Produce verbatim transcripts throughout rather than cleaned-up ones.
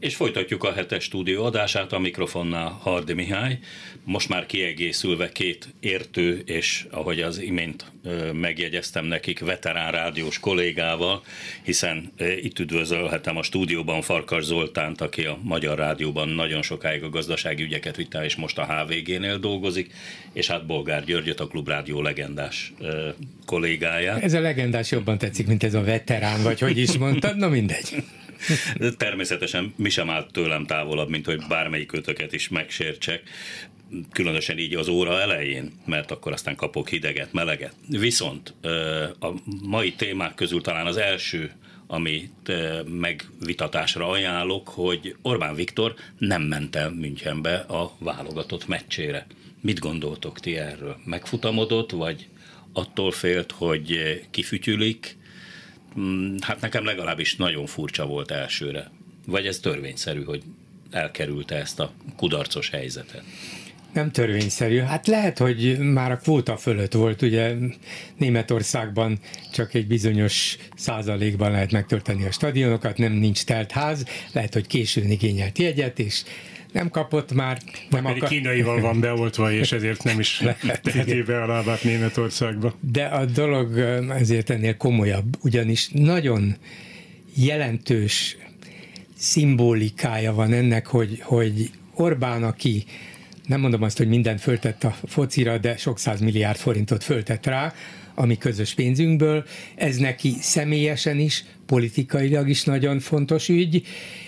És folytatjuk a hetes stúdió adását, a mikrofonnál Hardy Mihály, most már kiegészülve két értő, és ahogy az imént megjegyeztem nekik, veterán rádiós kollégával, hiszen itt üdvözölhetem a stúdióban Farkas Zoltánt, aki a Magyar Rádióban nagyon sokáig a gazdasági ügyeket vitte, és most a há vé gé-nél dolgozik, és hát Bolgár Györgyöt, a Klubrádió legendás kollégáját. Ez a legendás jobban tetszik, mint ez a veterán, vagy hogy is mondtad, na mindegy. Természetesen mi sem állt tőlem távolabb, mint hogy bármelyik ötöket is megsértsek, különösen így az óra elején, mert akkor aztán kapok hideget, meleget. Viszont a mai témák közül talán az első, amit megvitatásra ajánlok, hogy Orbán Viktor nem ment el Münchenbe a válogatott meccsére. Mit gondoltok ti erről? Megfutamodott, vagy attól félt, hogy kifütyülik? Hát nekem legalábbis nagyon furcsa volt elsőre. Vagy ez törvényszerű, hogy elkerülte ezt a kudarcos helyzetet? Nem törvényszerű. Hát lehet, hogy már a kvóta fölött volt, ugye Németországban csak egy bizonyos százalékban lehet megtölteni a stadionokat, nem nincs telt ház, lehet, hogy későn igényelt jegyet, és nem kapott már. Nem akar... kínaival van beoltva, és ezért nem is teheti be a lábát Németországba. De a dolog ezért ennél komolyabb, ugyanis nagyon jelentős szimbolikája van ennek, hogy, hogy Orbán, aki nem mondom azt, hogy mindent föltett a focira, de sok száz milliárd forintot föltett rá, ami közös pénzünkből, ez neki személyesen is, politikailag is nagyon fontos ügy,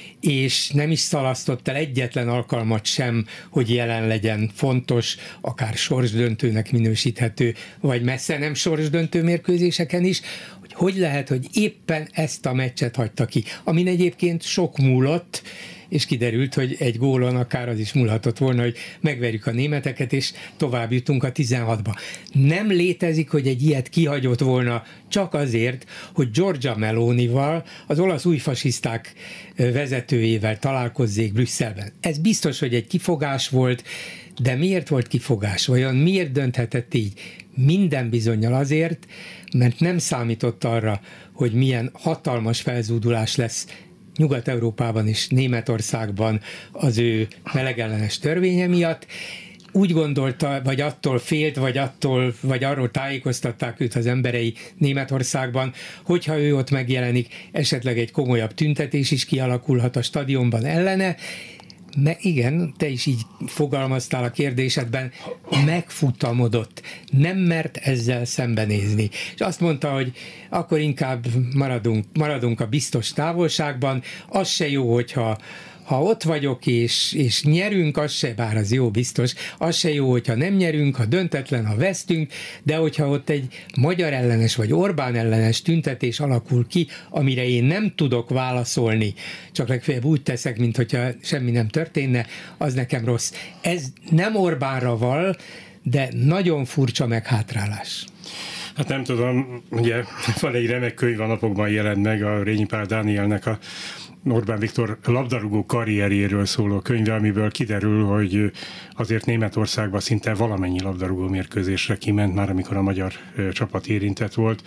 és nem is szalasztott el egyetlen alkalmat sem, hogy jelen legyen fontos, akár sorsdöntőnek minősíthető, vagy messze nem sorsdöntő mérkőzéseken is, hogy hogy lehet, hogy éppen ezt a meccset hagyta ki, amin egyébként sok múlott, és kiderült, hogy egy gólon akár az is múlhatott volna, hogy megverjük a németeket, és tovább jutunk a tizenhatba. Nem létezik, hogy egy ilyet kihagyott volna csak azért, hogy Giorgia Melonival, az olasz újfasiszták vezetőjével találkozzék Brüsszelben. Ez biztos, hogy egy kifogás volt, de miért volt kifogás? Vajon miért dönthetett így? Minden bizonnyal azért, mert nem számított arra, hogy milyen hatalmas felzúdulás lesz Nyugat-Európában és Németországban az ő melegellenes törvénye miatt. Úgy gondolta, vagy attól félt, vagy, attól, vagy arról tájékoztatták őt az emberei Németországban, hogyha ő ott megjelenik, esetleg egy komolyabb tüntetés is kialakulhat a stadionban ellene. Me, igen, te is így fogalmaztál a kérdésedben, megfutamodott, nem mert ezzel szembenézni. És azt mondta, hogy akkor inkább maradunk, maradunk a biztos távolságban, az se jó, hogyha ha ott vagyok és, és nyerünk, az se, bár az jó biztos, az se jó, hogyha nem nyerünk, ha döntetlen, ha vesztünk, de hogyha ott egy magyar ellenes vagy Orbán ellenes tüntetés alakul ki, amire én nem tudok válaszolni, csak legfeljebb úgy teszek, mint hogyha semmi nem történne, az nekem rossz. Ez nem Orbánra val, de nagyon furcsa meghátrálás. Hát nem tudom, ugye van egy remek könyv, a napokban jelent meg, a Rényi Pál Dánielnek a Orbán Viktor labdarúgó karrierjéről szóló könyve, amiből kiderül, hogy azért Németországban szinte valamennyi labdarúgó mérkőzésre kiment már, amikor a magyar csapat érintett volt.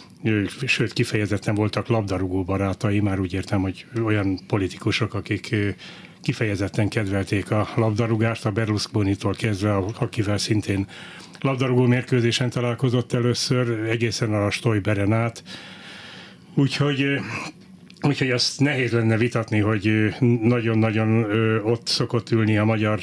Sőt, kifejezetten voltak labdarúgó barátai, már úgy értem, hogy olyan politikusok, akik kifejezetten kedvelték a labdarúgást, a Berlusconitól kezdve, akivel szintén labdarúgó mérkőzésen találkozott először, egészen a Stoiberen át. Úgyhogy Úgyhogy azt nehéz lenne vitatni, hogy nagyon-nagyon ott szokott ülni a magyar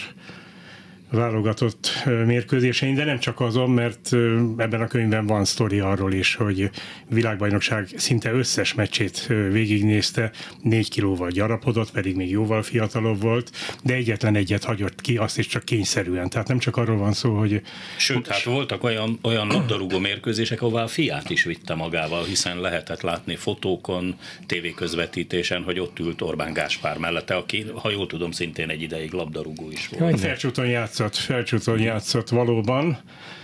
válogatott mérkőzésein, de nem csak azon, mert ebben a könyvben van sztori arról is, hogy világbajnokság szinte összes meccsét végignézte, négy kilóval gyarapodott, pedig még jóval fiatalabb volt, de egyetlen egyet hagyott ki, azt is csak kényszerűen. Tehát nem csak arról van szó, hogy... Sőt, hát voltak olyan, olyan labdarúgó mérkőzések, ahová a fiát is vitte magával, hiszen lehetett látni fotókon, tévéközvetítésen, hogy ott ült Orbán Gáspár mellette, aki, ha jól tudom, szintén egy ideig labdarúgó is volt. Felcsúton játszott. Felcsúton játszott valóban.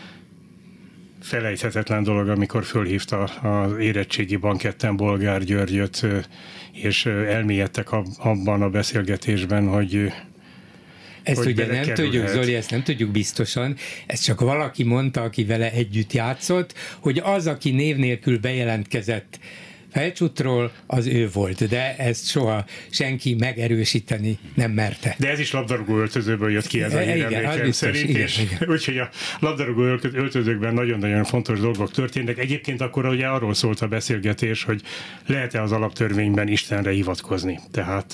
Felejthetetlen dolog, amikor fölhívta az érettségi banketten Bolgár Györgyöt, és elmélyedtek abban a beszélgetésben, hogy Ezt ugye nem tudjuk, Zoli, ezt nem tudjuk biztosan, ezt csak valaki mondta, aki vele együtt játszott, hogy az, aki név nélkül bejelentkezett Felcsútról az ő volt, de ezt soha senki megerősíteni nem merte. De ez is labdarúgó öltözőből jött ki, ez a hír emlékeim szerint, igen, és igen. úgyhogy a labdarúgó öltözőkben nagyon-nagyon fontos dolgok történtek. Egyébként akkor ugye arról szólt a beszélgetés, hogy lehet-e az alaptörvényben Istenre hivatkozni. Tehát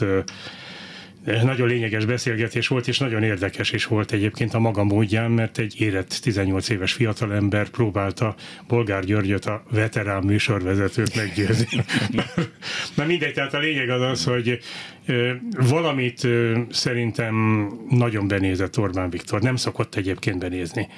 nagyon lényeges beszélgetés volt, és nagyon érdekes is volt egyébként a maga módján, mert egy érett tizennyolc éves fiatalember próbálta Bolgár Györgyöt, a veterán műsorvezetőt meggyőzni. Na mindegy, tehát a lényeg az az, hogy valamit szerintem nagyon benézett Orbán Viktor, nem szokott egyébként benézni.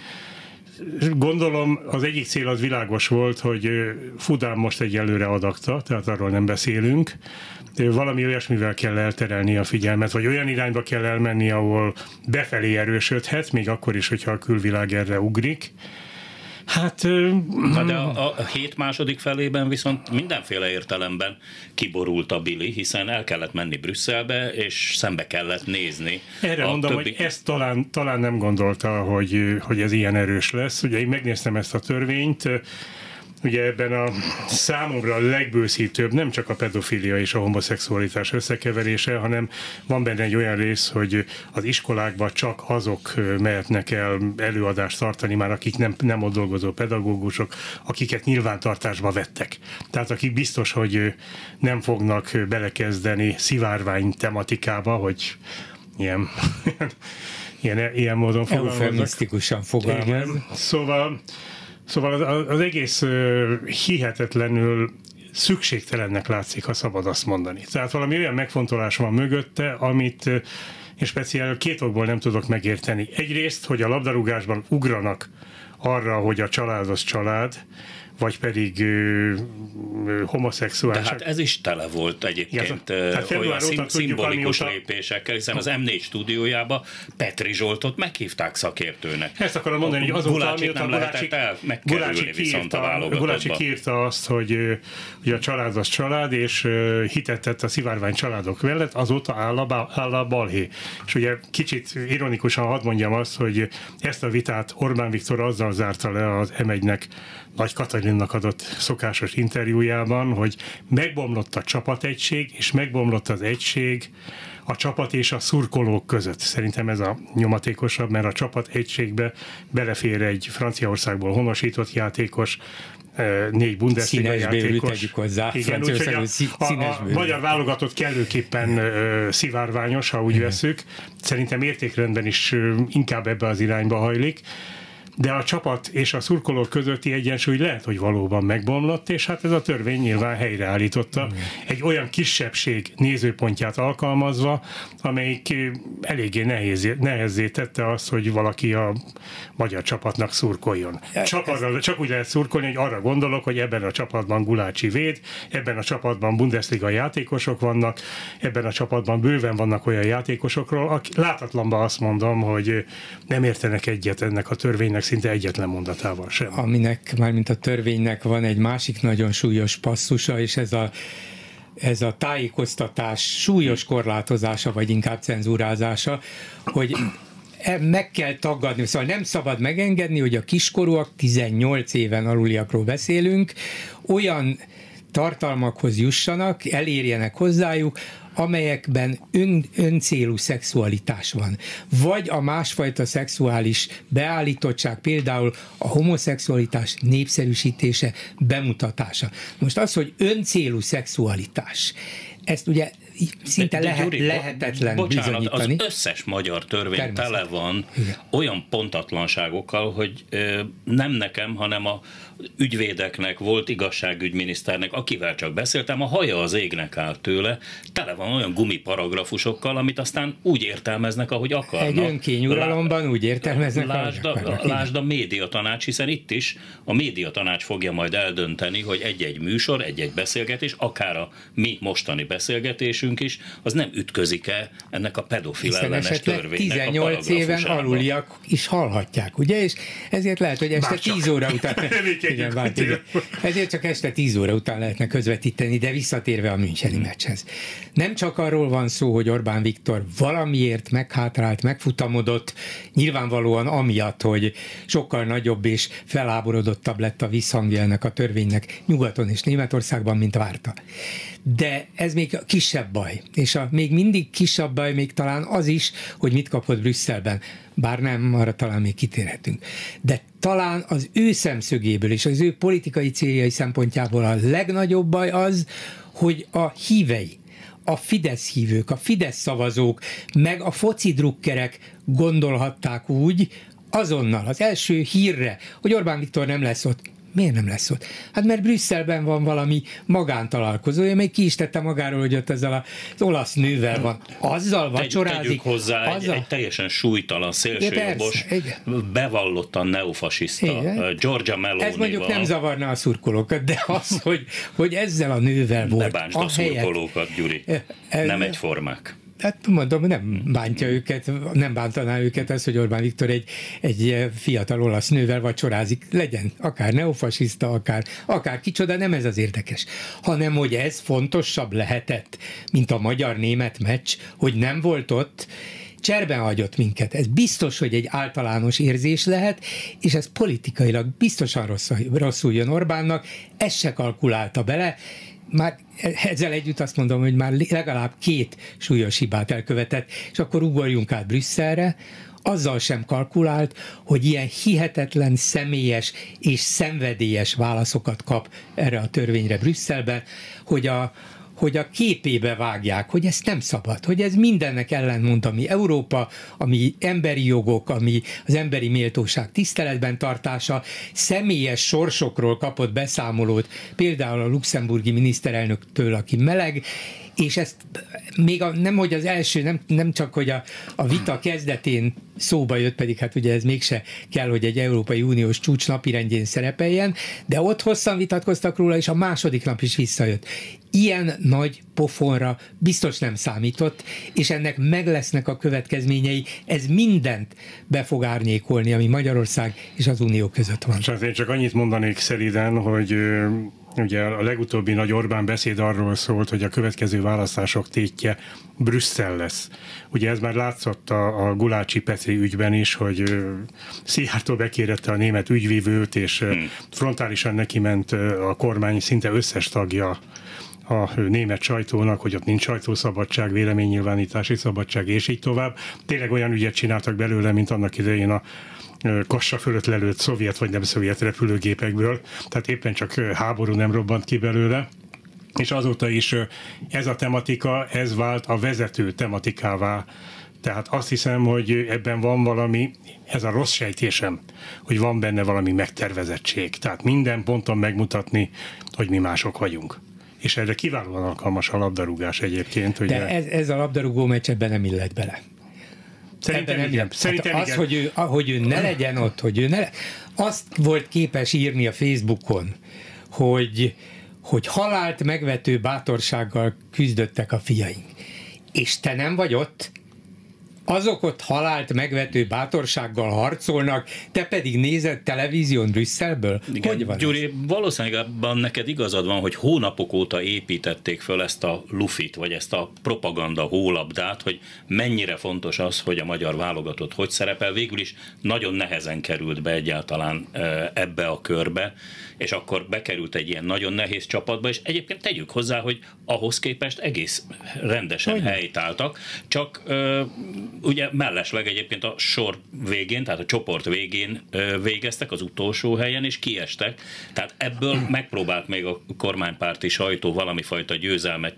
Gondolom az egyik cél az világos volt, hogy Fudán most egyelőre adakta, tehát arról nem beszélünk, valami olyasmivel kell elterelni a figyelmet, vagy olyan irányba kell elmenni, ahol befelé erősödhet, még akkor is, hogyha a külvilág erre ugrik. Hát... Na de a, a hét második felében viszont mindenféle értelemben kiborult a Bili, hiszen el kellett menni Brüsszelbe, és szembe kellett nézni. Erre mondom, többi... hogy ezt talán, talán nem gondolta, hogy, hogy ez ilyen erős lesz. Ugye én megnéztem ezt a törvényt, ugye ebben a számomra a legbőszítőbb nem csak a pedofilia és a homoszexualitás összekeverése, hanem van benne egy olyan rész, hogy az iskolákban csak azok mehetnek el előadást tartani már, akik nem, nem ott dolgozó pedagógusok, akiket nyilvántartásba vettek. Tehát akik biztos, hogy nem fognak belekezdeni szivárvány tematikába, hogy ilyen, ilyen, ilyen módon fogalmaznak. Eufemisztikusan fogalmaz. Szóval Szóval az, az egész hihetetlenül szükségtelennek látszik, ha szabad azt mondani. Tehát valami olyan megfontolás van mögötte, amit én speciál két okból nem tudok megérteni. Egyrészt, hogy a labdarúgásban ugranak arra, hogy a család az család, vagy pedig ö, ö, homoszexuális. De hát ez is tele volt egyébként ja, olyan szim- szimbolikus amióta... lépésekkel, hiszen az em négy stúdiójába Petri Zsoltot meghívták szakértőnek. Ezt akarom mondani, hogy azóta, Gulácsit nem lehetett el megkerülni viszont a válogatottba. Gulácsi kiírta azt, hogy, hogy a család az család, és hitet tett a szivárvány családok mellett, azóta áll a, áll a balhé. És ugye kicsit ironikusan hadd mondjam azt, hogy ezt a vitát Orbán Viktor azzal zárta le az em egynek Nagy Katalinnak adott szokásos interjújában, hogy megbomlott a csapategység, és megbomlott az egység a csapat és a szurkolók között. Szerintem ez a nyomatékosabb, mert a csapat-egységbe belefér egy Franciaországból honosított játékos, négy Bundesliga játékos. Hozzá, igen, úgyhogy a, a, a magyar válogatott kellőképpen uh, szivárványos, ha úgy igen. vesszük. Szerintem értékrendben is uh, inkább ebbe az irányba hajlik. De a csapat és a szurkolók közötti egyensúly lehet, hogy valóban megbomlott, és hát ez a törvény nyilván helyreállította mm. egy olyan kisebbség nézőpontját alkalmazva, amelyik eléggé nehéz, nehezzé tette azt, hogy valaki a magyar csapatnak szurkoljon. Csak, arra, csak úgy lehet szurkolni, hogy arra gondolok, hogy ebben a csapatban Gulácsi véd, ebben a csapatban Bundesliga játékosok vannak, ebben a csapatban bőven vannak olyan játékosokról, akik látatlanban azt mondom, hogy nem értenek egyet ennek a törvénynek szinte egyetlen mondatával sem. Aminek, mármint a törvénynek van egy másik nagyon súlyos passzusa, és ez a, ez a tájékoztatás súlyos korlátozása, vagy inkább cenzúrázása, hogy meg kell tagadni, szóval nem szabad megengedni, hogy a kiskorúak, tizennyolc éven aluliakról beszélünk, olyan tartalmakhoz jussanak, elérjenek hozzájuk, amelyekben ön, öncélú szexualitás van. Vagy a másfajta szexuális beállítottság, például a homoszexualitás népszerűsítése, bemutatása. Most az, hogy öncélú szexualitás, ezt ugye szinte de, de, lehet, Gyuri, lehetetlen bocsánat, bizonyítani. Az összes magyar törvény tele van igen. olyan pontatlanságokkal, hogy ö, nem nekem, hanem a ügyvédeknek, volt igazságügyminiszternek, akivel csak beszéltem, a haja az égnek áll tőle, tele van olyan gumiparagrafusokkal, amit aztán úgy értelmeznek, ahogy akarnak. Egy önkényuralomban Lá... úgy értelmeznek, lásd a, a, lásd a médiatanács, hiszen itt is a médiatanács fogja majd eldönteni, hogy egy-egy műsor, egy-egy beszélgetés, akár a mi mostani beszélgetésünk, beszélgetésünk is, az nem ütközik-e ennek a pedofil ellenes törvénynek tizennyolc éven aluliak is hallhatják, ugye? És ezért lehet, hogy este tíz óra után igen, vált, igen. ezért csak este tíz óra után lehetne közvetíteni, de visszatérve a müncheni hmm. meccshez. Nem csak arról van szó, hogy Orbán Viktor valamiért meghátrált, megfutamodott, nyilvánvalóan amiatt, hogy sokkal nagyobb és feláborodottabb lett a visszhangja ennek a törvénynek Nyugaton és Németországban, mint várta. De ez még a kisebb baj. És a még mindig kisebb baj még talán az is, hogy mit kapott Brüsszelben. Bár nem, arra talán még kitérhetünk. De talán az ő szemszögéből és az ő politikai céljai szempontjából a legnagyobb baj az, hogy a hívei, a Fidesz hívők, a Fidesz szavazók, meg a foci drukkerek gondolhatták úgy, azonnal az első hírre, hogy Orbán Viktor nem lesz ott. Miért nem lesz ott? Hát mert Brüsszelben van valami magántalálkozója, még ki is tette magáról, hogy ott ezzel az olasz nővel van. Azzal vacsorázik. Tegyük hozzá azzal... egy, egy teljesen súlytalan, szélsőjobbos, bevallottan neofasiszta, igen. Giorgia Melonival. Ez mondjuk nem zavarná a szurkolókat, de az, hogy, hogy ezzel a nővel volt. Ne bántsd a, a szurkolókat, Gyuri. Ez... Nem egyformák. Hát mondom, nem bántja őket, nem bántaná őket az, hogy Orbán Viktor egy, egy fiatal olasz nővel vacsorázik. Legyen akár neofasiszta, akár, akár kicsoda, nem ez az érdekes. Hanem, hogy ez fontosabb lehetett, mint a magyar-német meccs, hogy nem volt ott, cserben hagyott minket. Ez biztos, hogy egy általános érzés lehet, és ez politikailag biztosan rosszul, rosszul jön Orbánnak, ezt se kalkulálta bele. Már ezzel együtt azt mondom, hogy már legalább két súlyos hibát elkövetett, és akkor ugorjunk át Brüsszelre, azzal sem kalkulált, hogy ilyen hihetetlen személyes és szenvedélyes válaszokat kap erre a törvényre Brüsszelben, hogy a hogy a képébe vágják, hogy ez nem szabad, hogy ez mindennek ellentmond, ami Európa, ami emberi jogok, ami az emberi méltóság tiszteletben tartása, személyes sorsokról kapott beszámolót, például a luxemburgi miniszterelnöktől, aki meleg, és ezt még a, nem, hogy az első, nem, nem csak, hogy a, a vita kezdetén szóba jött, pedig hát ugye ez mégse kell, hogy egy Európai Uniós csúcs napirendjén szerepeljen, de ott hosszan vitatkoztak róla, és a második nap is visszajött. Ilyen nagy pofonra biztos nem számított, és ennek meg lesznek a következményei, ez mindent be fog árnyékolni, ami Magyarország és az Unió között van. Csak én csak annyit mondanék szeliden, hogy ugye a legutóbbi nagy Orbán beszéd arról szólt, hogy a következő választások tétje Brüsszel lesz. Ugye ez már látszott a, a Gulácsi Petri ügyben is, hogy Szijjártó bekérette a német ügyvívőt, és hmm. frontálisan neki ment a kormány szinte összes tagja a német sajtónak, hogy ott nincs sajtószabadság, véleménynyilvánítási szabadság, és így tovább. Tényleg olyan ügyet csináltak belőle, mint annak idején a Kassa fölött lelőtt szovjet vagy nem szovjet repülőgépekből, tehát éppen csak háború nem robbant ki belőle, és azóta is ez a tematika, ez vált a vezető tematikává. Tehát azt hiszem, hogy ebben van valami, ez a rossz sejtésem, hogy van benne valami megtervezettség. Tehát minden ponton megmutatni, hogy mi mások vagyunk. És erre kiválóan alkalmas a labdarúgás egyébként. Ugye... De ez, ez a labdarúgó meccs ebben nem illet bele. Szerintem igen. igen. Szerintem hát az, igen. hogy ő, hogy ő ne legyen ott, hogy ő ne le... azt volt képes írni a Facebookon, hogy, hogy halált megvető bátorsággal küzdöttek a fiaink. És te nem vagy ott, azok ott halált megvető bátorsággal harcolnak, te pedig nézed televízión Brüsszelből? Igen, hogy van Gyuri, ez? valószínűleg abban neked igazad van, hogy hónapok óta építették föl ezt a lufit, vagy ezt a propaganda hólabdát, hogy mennyire fontos az, hogy a magyar válogatott hogy szerepel. Végül is nagyon nehezen került be egyáltalán ebbe a körbe, és akkor bekerült egy ilyen nagyon nehéz csapatba, és egyébként tegyük hozzá, hogy ahhoz képest egész rendesen hogy helytáltak, csak ugye mellesleg egyébként a sor végén, tehát a csoport végén végeztek az utolsó helyen, és kiestek. Tehát ebből megpróbált még a kormánypárti sajtó valami fajta győzelmet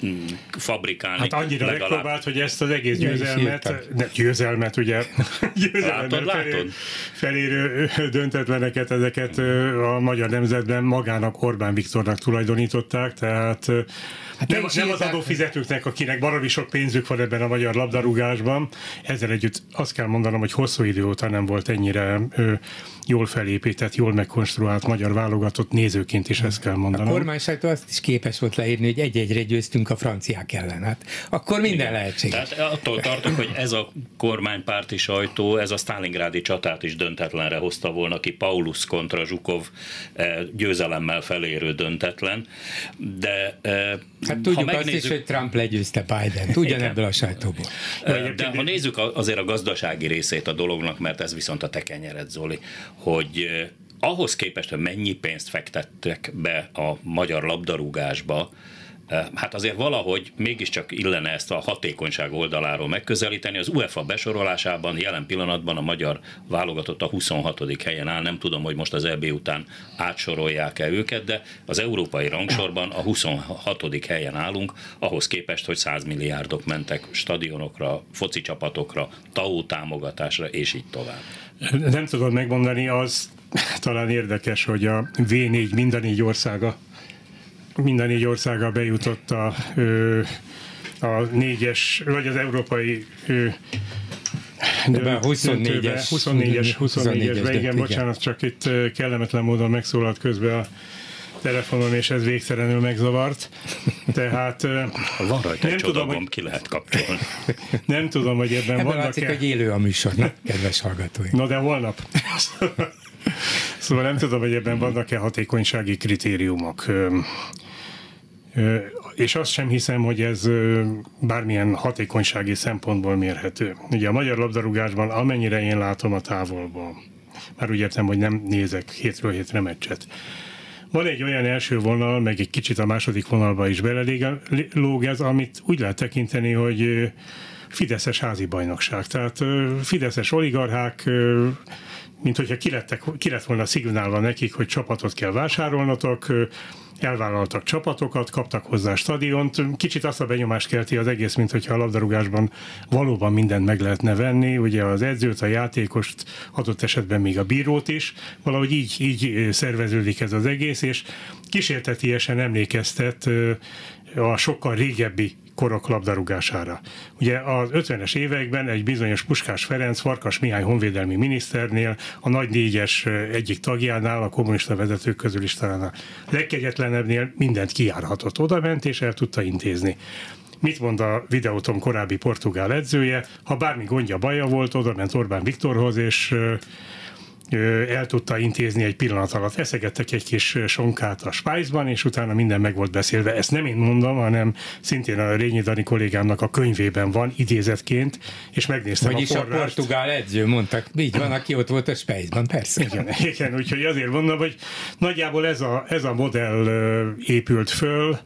fabrikálni. Hát annyira legalább... megpróbált, hogy ezt az egész győzelmet, ne, győzelmet ugye, győzelmet felérő, felérő döntetleneket, ezeket a magyar nemzetben magának, Orbán Viktornak tulajdonították, tehát Hát nem, nem az adófizetőknek, akinek baromi sok pénzük van ebben a magyar labdarúgásban. Ezzel együtt azt kell mondanom, hogy hosszú idő óta nem volt ennyire ö, jól felépített, jól megkonstruált magyar válogatott, nézőként is ezt kell mondanom. A kormánysajtó azt is képes volt leírni, hogy egy-egyre győztünk a franciák ellen. Hát akkor minden igen. lehetséges. Tehát attól tartok, hogy ez a kormánypárti sajtó, ez a sztálingrádi csatát is döntetlenre hozta volna ki, Paulus kontra Zsukov győzelemmel felérő döntetlen, de hát tudjuk megnézzük... azt is, hogy Trump legyőzte Biden-t, ugyanebből a sajtóból. De, de ha nézzük azért a gazdasági részét a dolognak, mert ez viszont a te kenyered, Zoli, hogy ahhoz képest, hogy mennyi pénzt fektettek be a magyar labdarúgásba, hát azért valahogy mégiscsak illene ezt a hatékonyság oldaláról megközelíteni. Az UEFA besorolásában jelen pillanatban a magyar válogatott a huszonhatodik helyen áll, nem tudom, hogy most az é bé után átsorolják-e őket, de az európai rangsorban a huszonhatodik helyen állunk, ahhoz képest, hogy száz milliárdok mentek stadionokra, foci csapatokra, té á o támogatásra, és így tovább. Nem tudom megmondani, az talán érdekes, hogy a vé négy mind a négy országa Minden négy országa bejutott a, a négyes, vagy az európai huszonnégyes huszonnégyes, huszonnégyesbe, igen, bocsánat, csak itt kellemetlen módon megszólalt közben a telefonom, és ez végtelenül megzavart. Tehát van rajta egy csodagomb, hogy... ki lehet kapcsolni. Nem tudom, hogy ebben, ebben vannak-e... látszik, hogy élő a műsor, na, kedves hallgatóink. Na, de holnap. Szóval nem tudom, hogy ebben vannak-e hatékonysági kritériumok. És azt sem hiszem, hogy ez bármilyen hatékonysági szempontból mérhető. Ugye a magyar labdarúgásban, amennyire én látom a távolból, már úgy értem, hogy nem nézek hétről hétre meccset, van egy olyan első vonal, meg egy kicsit a második vonalba is belelóg ez, amit úgy lehet tekinteni, hogy fideszes házi bajnokság. Tehát fideszes oligarchák, mint hogyha ki, lettek, ki lett volna szignálva nekik, hogy csapatot kell vásárolnatok, elvállaltak csapatokat, kaptak hozzá stadiont. Kicsit azt a benyomást kelti az egész, mint hogyha a labdarúgásban valóban mindent meg lehetne venni, ugye az edzőt, a játékost, adott esetben még a bírót is. Valahogy így, így szerveződik ez az egész, és kísértetiesen emlékeztet a sokkal régebbi korok labdarúgására. Ugye az ötvenes években egy bizonyos Puskás Ferenc, Farkas Mihály honvédelmi miniszternél, a nagy négyes egyik tagjánál, a kommunista vezetők közül is talán a legkegyetlenebbnél mindent kijárhatott. Oda ment és el tudta intézni. Mit mond a Videóton korábbi portugál edzője? Ha bármi gondja, baja volt, oda ment Orbán Viktorhoz, és el tudta intézni egy pillanat alatt. Eszegettek egy kis sonkát a spájzban, és utána minden meg volt beszélve. Ezt nem én mondom, hanem szintén a Rényi Dani kollégámnak a könyvében van idézetként, és megnéztem Vagyis a forrást. Vagyis a portugál edző, mondtak, így van, aki ott volt a spájzban, persze. Igen, igen, úgyhogy azért mondom, hogy nagyjából ez a, ez a modell épült föl.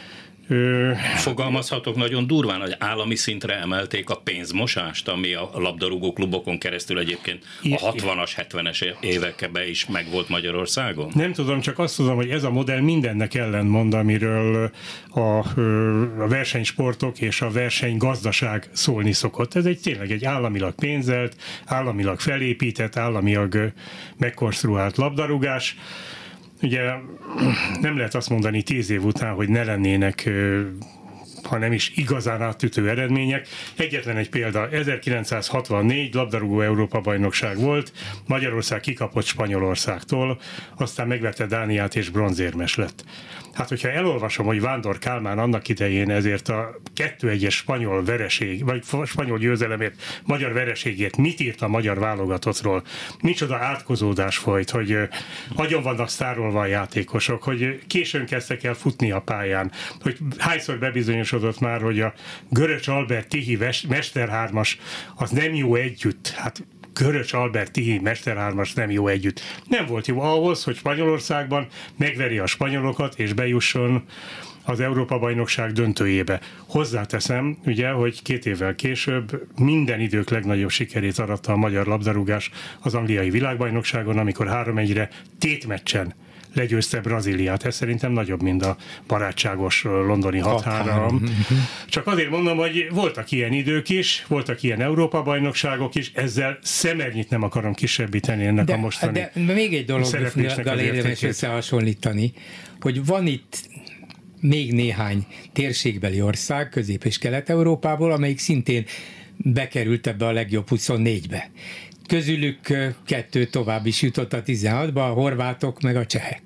Fogalmazhatok nagyon durván, hogy állami szintre emelték a pénzmosást, ami a labdarúgó klubokon keresztül egyébként a hatvanas, hetvenes években is megvolt Magyarországon? Nem tudom, csak azt tudom, hogy ez a modell mindennek ellentmond, amiről a, a versenysportok és a versenygazdaság szólni szokott. Ez egy tényleg egy államilag pénzelt, államilag felépített, államilag megkonstruált labdarúgás. Ugye nem lehet azt mondani tíz év után, hogy ne lennének, ha nem is igazán átütő eredmények. Egyetlen egy példa, ezerkilencszázhatvannégy labdarúgó Európa-bajnokság volt, Magyarország kikapott Spanyolországtól, aztán megvette Dániát és bronzérmes lett. Hát, hogyha elolvasom, hogy Vándor Kálmán annak idején ezért a kettő egyes spanyol vereség, vagy spanyol győzelemért, magyar vereségért mit írt a magyar válogatottról, micsoda átkozódás folyt, hogy nagyon vannak sztárolva a játékosok, hogy későn kezdtek el futni a pályán, hogy hányszor bebizonyosodott már, hogy a Göröcs Albert Tihi mesterhármas az nem jó együtt. Hát Göröcs Albert Tihi mesterhármas nem jó együtt. Nem volt jó ahhoz, hogy Spanyolországban megveri a spanyolokat és bejusson az Európa-bajnokság döntőjébe. Hozzáteszem, ugye, hogy két évvel később minden idők legnagyobb sikerét aratta a magyar labdarúgás az angliai világbajnokságon, amikor három egyre tétmeccsen legyőzte Brazíliát. Ez szerintem nagyobb, mint a barátságos londoni hat három. Csak azért mondom, hogy voltak ilyen idők is, voltak ilyen Európa-bajnokságok is, ezzel szemernyit nem akarom kisebbíteni ennek de, a mostani de még egy dologgal érdemes összehasonlítani, hogy van itt még néhány térségbeli ország, Közép- és Kelet-Európából, amelyik szintén bekerült ebbe a legjobb huszonnégybe. Közülük kettő tovább is jutott a tizenhatba, a horvátok meg a csehek.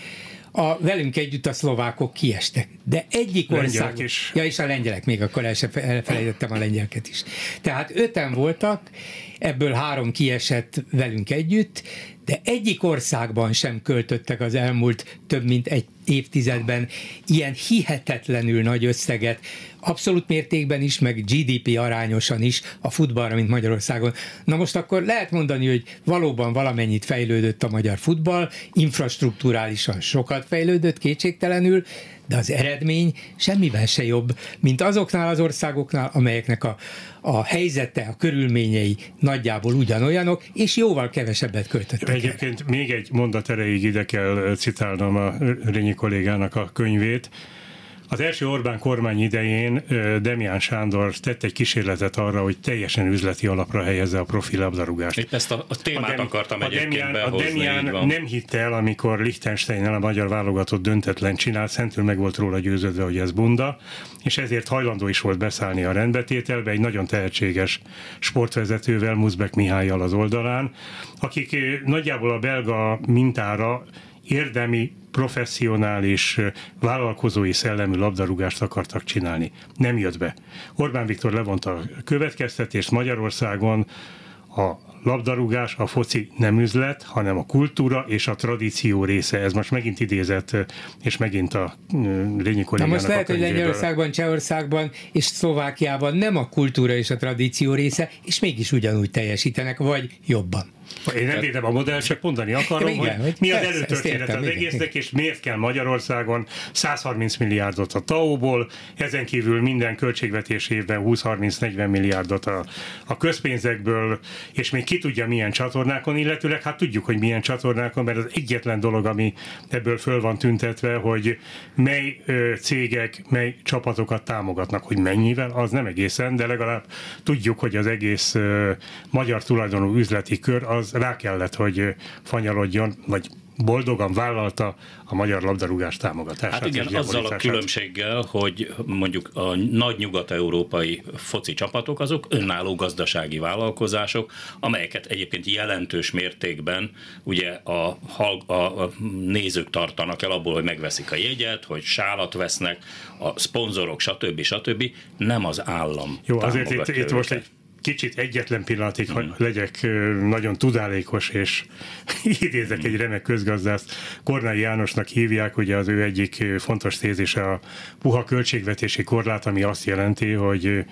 A, velünk együtt a szlovákok kiestek. De egyik ország... is. Ja, és a lengyelek, még akkor el sem elfelejtettem a lengyeleket is. Tehát öten voltak, ebből három kiesett velünk együtt, de egyik országban sem költöttek az elmúlt több mint egy évtizedben ilyen hihetetlenül nagy összeget, abszolút mértékben is, meg gé dé pé arányosan is a futballra, mint Magyarországon. Na most akkor lehet mondani, hogy valóban valamennyit fejlődött a magyar futball, infrastrukturálisan sokat fejlődött, kétségtelenül, de az eredmény semmiben se jobb, mint azoknál az országoknál, amelyeknek a, a helyzete, a körülményei nagyjából ugyanolyanok, és jóval kevesebbet költöttek. Egyébként el. Még egy mondat erejéig ide kell citálnom a Rényi kollégának a könyvét. Az első Orbán kormány idején Demján Sándor tett egy kísérletet arra, hogy teljesen üzleti alapra helyezze a profi labdarúgást. Itt ezt a, a témát a Dem, akartam a egyébként Demján, behozni. A Demján nem hitte el, amikor Liechtensteinnel a magyar válogatott döntetlen csinált, szentül meg volt róla győződve, hogy ez bunda, és ezért hajlandó is volt beszállni a rendbetételbe egy nagyon tehetséges sportvezetővel, Muzbek Mihályal az oldalán, akik nagyjából a belga mintára érdemi, professzionális, vállalkozói szellemű labdarúgást akartak csinálni. Nem jött be. Orbán Viktor levonta a következtetést, Magyarországon a labdarúgás, a foci nem üzlet, hanem a kultúra és a tradíció része. Ez most megint idézett, és megint a Rényi kollégának a könyvéből. Na most lehet, hogy Lengyelországban, Csehországban és Szlovákiában nem a kultúra és a tradíció része, és mégis ugyanúgy teljesítenek, vagy jobban. Én nem védem a modellt, csak mondani akarom, ja, igen, hogy mi az előtörténet az egésznek, igen. És miért kell Magyarországon százharminc milliárdot a té á o-ból, ezen kívül minden költségvetés évben húsz-harminc-negyven milliárdot a, a közpénzekből, és még ki tudja milyen csatornákon, illetőleg hát tudjuk, hogy milyen csatornákon, mert az egyetlen dolog, ami ebből föl van tüntetve, hogy mely ö, cégek, mely csapatokat támogatnak, hogy mennyivel, az nem egészen, de legalább tudjuk, hogy az egész ö, magyar tulajdonú üzleti kör az rá kellett, hogy fanyalodjon, vagy boldogan vállalta a magyar labdarúgás támogatását. Hát igen, azzal a különbséggel, hogy mondjuk a nagy nyugat-európai foci csapatok azok önálló gazdasági vállalkozások, amelyeket egyébként jelentős mértékben ugye a, a, a nézők tartanak el abból, hogy megveszik a jegyet, hogy sálat vesznek, a szponzorok, stb. stb. Nem az állam. Jó, azért itt, itt most egy kicsit egyetlen pillanatig, mm. hogy legyek nagyon tudálékos, és idézek egy remek közgazdászt. Kornai Jánosnak hívják, ugye az ő egyik fontos tézise a puha költségvetési korlát, ami azt jelenti, hogy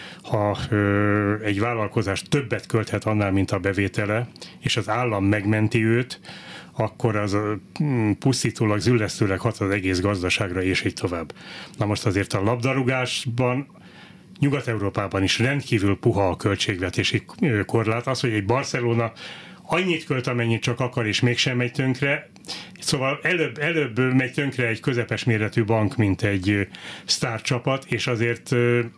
ha ö, egy vállalkozás többet költhet annál, mint a bevétele, és az állam megmenti őt, akkor az pusztítólag, züllesztőleg hat az egész gazdaságra, és így tovább. Na most azért a labdarúgásban Nyugat-Európában is rendkívül puha a költségvetési korlát. Az, hogy egy Barcelona annyit költ, amennyit csak akar, és mégsem megy tönkre. Szóval előbb, előbb megy tönkre egy közepes méretű bank, mint egy sztárcsapat, és azért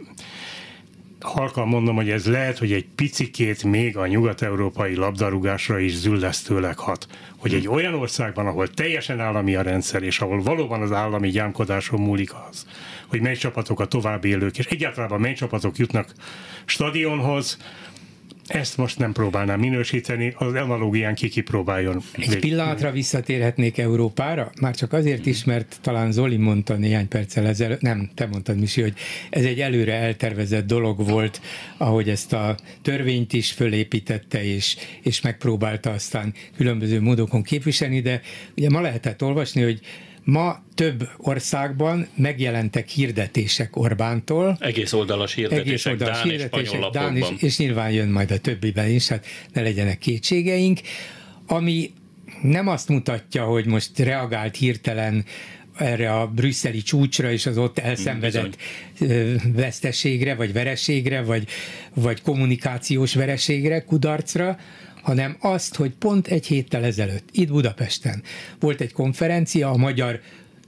halkan mondom, hogy ez lehet, hogy egy picikét még a nyugat-európai labdarúgásra is züllesztőleg hat. Hogy egy olyan országban, ahol teljesen állami a rendszer, és ahol valóban az állami gyámkodáson múlik az, hogy mely csapatok a tovább élők, és egyáltalán mely csapatok jutnak stadionhoz, ezt most nem próbálnám minősíteni, az analógián ki kipróbáljon. Egy pillanatra visszatérhetnék Európára, már csak azért is, mert talán Zoli mondta néhány perccel ezelőtt, nem, te mondtad, Misi, hogy ez egy előre eltervezett dolog volt, ahogy ezt a törvényt is fölépítette, és, és megpróbálta aztán különböző módokon képviselni, de ugye ma lehetett olvasni, hogy ma több országban megjelentek hirdetések Orbántól. Egész oldalas hirdetések, egész oldalas Dán hirdetések, és spanyol Dán és, és nyilván jön majd a többiben is, hát ne legyenek kétségeink, ami nem azt mutatja, hogy most reagált hirtelen erre a brüsszeli csúcsra és az ott elszenvedett Bizony. veszteségre, vagy vereségre, vagy, vagy kommunikációs vereségre, kudarcra, hanem azt, hogy pont egy héttel ezelőtt itt Budapesten volt egy konferencia a magyar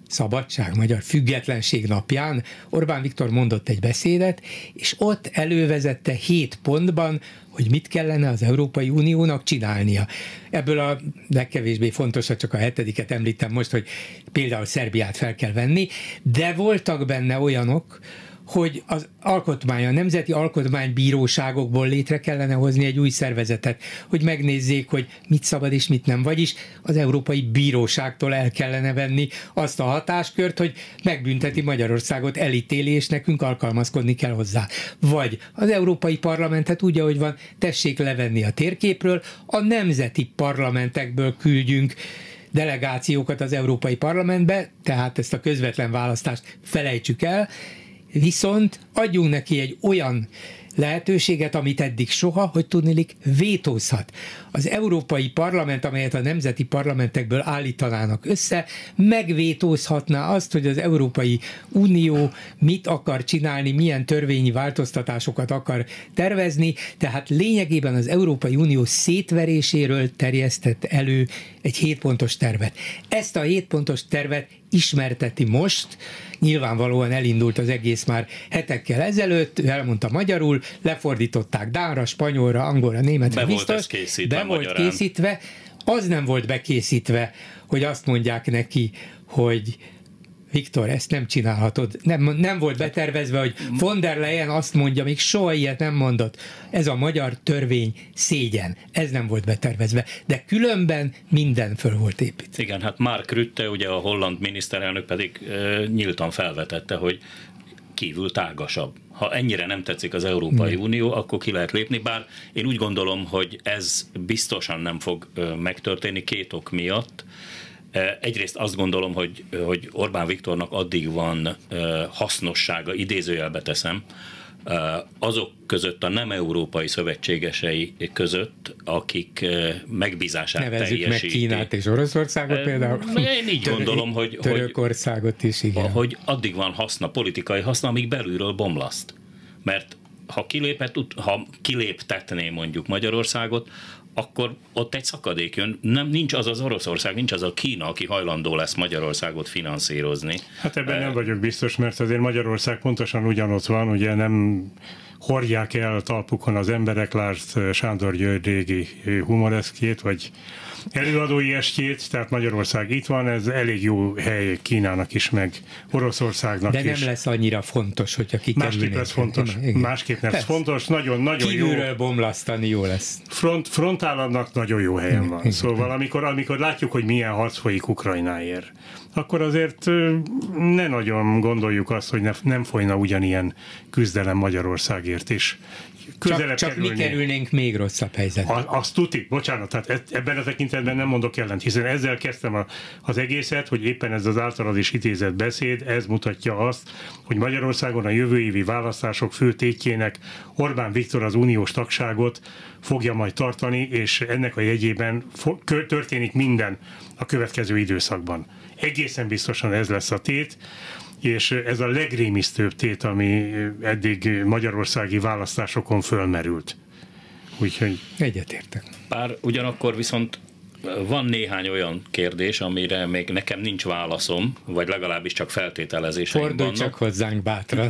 szabadság, magyar függetlenség napján Orbán Viktor mondott egy beszédet, és ott elővezette hét pontban, hogy mit kellene az Európai Uniónak csinálnia. Ebből a legkevésbé fontos, csak a hetediket említem most, hogy például Szerbiát fel kell venni, de voltak benne olyanok, hogy az alkotmány, a nemzeti alkotmánybíróságokból létre kellene hozni egy új szervezetet, hogy megnézzék, hogy mit szabad és mit nem. Vagyis az Európai Bíróságtól el kellene venni azt a hatáskört, hogy megbünteti Magyarországot, elítéli, és nekünk alkalmazkodni kell hozzá. Vagy az Európai Parlamentet úgy, ahogy van, tessék levenni a térképről, a nemzeti parlamentekből küldjünk delegációkat az Európai Parlamentbe, tehát ezt a közvetlen választást felejtsük el, viszont adjunk neki egy olyan lehetőséget, amit eddig soha, hogy tudniillik vétózhat. Az Európai Parlament, amelyet a nemzeti parlamentekből állítanának össze, megvétózhatná azt, hogy az Európai Unió mit akar csinálni, milyen törvényi változtatásokat akar tervezni, tehát lényegében az Európai Unió szétveréséről terjesztett elő egy hétpontos tervet. Ezt a hétpontos tervet ismerteti most, nyilvánvalóan elindult az egész már hetekkel ezelőtt, elmondta magyarul, lefordították dánra, spanyolra, angolra, németre, be biztos, volt készítve, be volt magyarán. készítve, az nem volt bekészítve, hogy azt mondják neki, hogy Viktor, ezt nem csinálhatod. Nem, nem volt betervezve, hogy von der Leyen azt mondja, még soha ilyet nem mondott. Ez a magyar törvény szégyen. Ez nem volt betervezve. De különben minden föl volt építve. Igen, hát Mark Rutte, ugye a holland miniszterelnök pedig e, nyíltan felvetette, hogy kívül tágasabb. Ha ennyire nem tetszik az Európai hmm. Unió, akkor ki lehet lépni, bár én úgy gondolom, hogy ez biztosan nem fog megtörténni két ok miatt. Egyrészt azt gondolom, hogy, hogy Orbán Viktornak addig van hasznossága, idézőjelbe teszem, azok között, a nem európai szövetségesei között, akik megbízását nevezzük teljesítik. Meg Kínát és Oroszországot például. Én így gondolom, hogy, Törökországot is, igen. hogy addig van haszna, politikai haszna, amíg belülről bomlaszt. Mert ha, kilépett, ha kiléptetné mondjuk Magyarországot, akkor ott egy szakadék jön. Nem, nincs az az Oroszország, nincs az a Kína, aki hajlandó lesz Magyarországot finanszírozni. Hát ebben nem vagyok biztos, mert azért Magyarország pontosan ugyanott van, ugye nem hordják el talpukon az emberek, lásd Sándor György régi humoreszkjét, vagy előadói estjét, tehát Magyarország itt van, ez elég jó hely Kínának is, meg Oroszországnak De is. De nem lesz annyira fontos, hogyha kikerülnék. Másképp lesz fontos. Igen. Másképp lesz Persze. fontos, nagyon-nagyon jó. Kívülről bomlasztani jó lesz. Front, frontálladnak nagyon jó helyen igen, van. Igen. Szóval amikor, amikor látjuk, hogy milyen harc folyik Ukrajnáért, akkor azért ne nagyon gondoljuk azt, hogy ne, nem folyna ugyanilyen küzdelem Magyarországért is. Csak, csak mi kerülnénk még rosszabb helyzetbe. Azt tuti, bocsánat, tehát ebben a tekintetben nem mondok ellent, hiszen ezzel kezdtem a, az egészet, hogy éppen ez az általad is idézett beszéd, ez mutatja azt, hogy Magyarországon a jövő évi választások fő tétjének Orbán Viktor az uniós tagságot fogja majd tartani, és ennek a jegyében történik minden a következő időszakban. Egészen biztosan ez lesz a tét, és ez a legrémisztőbb tét, ami eddig magyarországi választásokon fölmerült. Úgyhogy egyetértek. Bár ugyanakkor viszont van néhány olyan kérdés, amire még nekem nincs válaszom, vagy legalábbis csak feltételezéseim vannak. Fordulj csak hozzánk bátran.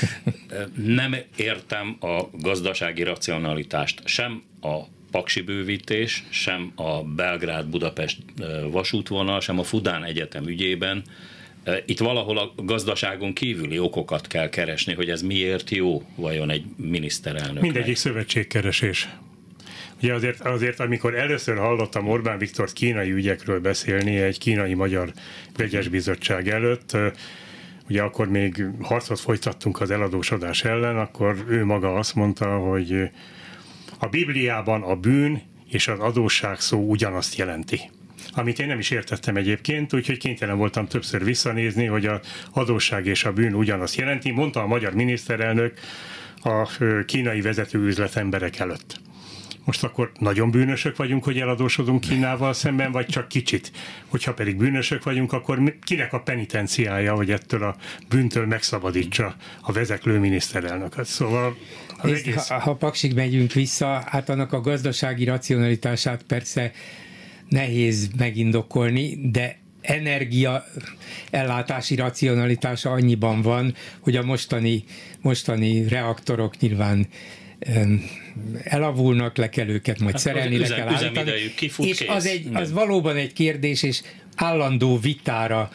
Nem értem a gazdasági racionalitást, sem a paksi bővítés, sem a Belgrád-Budapest vasútvonal, sem a Fudán Egyetem ügyében. Itt valahol a gazdaságon kívüli okokat kell keresni, hogy ez miért jó vajon egy miniszterelnöknek. Mindegyik szövetségkeresés. Ugye azért, azért, amikor először hallottam Orbán Viktort kínai ügyekről beszélni egy kínai-magyar vegyes bizottság előtt, ugye akkor még harcot folytattunk az eladósodás ellen, akkor ő maga azt mondta, hogy a Bibliában a bűn és az adósság szó ugyanazt jelenti. Amit én nem is értettem egyébként, úgyhogy kénytelen voltam többször visszanézni, hogy az adósság és a bűn ugyanazt jelenti, mondta a magyar miniszterelnök a kínai vezető üzletemberek előtt. Most akkor nagyon bűnösök vagyunk, hogy eladósodunk Kínával szemben, vagy csak kicsit? Hogyha pedig bűnösök vagyunk, akkor kinek a penitenciája, hogy ettől a bűntől megszabadítsa a vezeklő miniszterelnököt? Szóval az Nézd, egész... Ha, ha paksig megyünk vissza, hát annak a gazdasági racionalitását persze nehéz megindokolni, de energia ellátási racionalitása annyiban van, hogy a mostani, mostani reaktorok nyilván elavulnak, le kell őket majd szerelni, le kell állítani. És az, egy, az valóban egy kérdés, és állandó vitára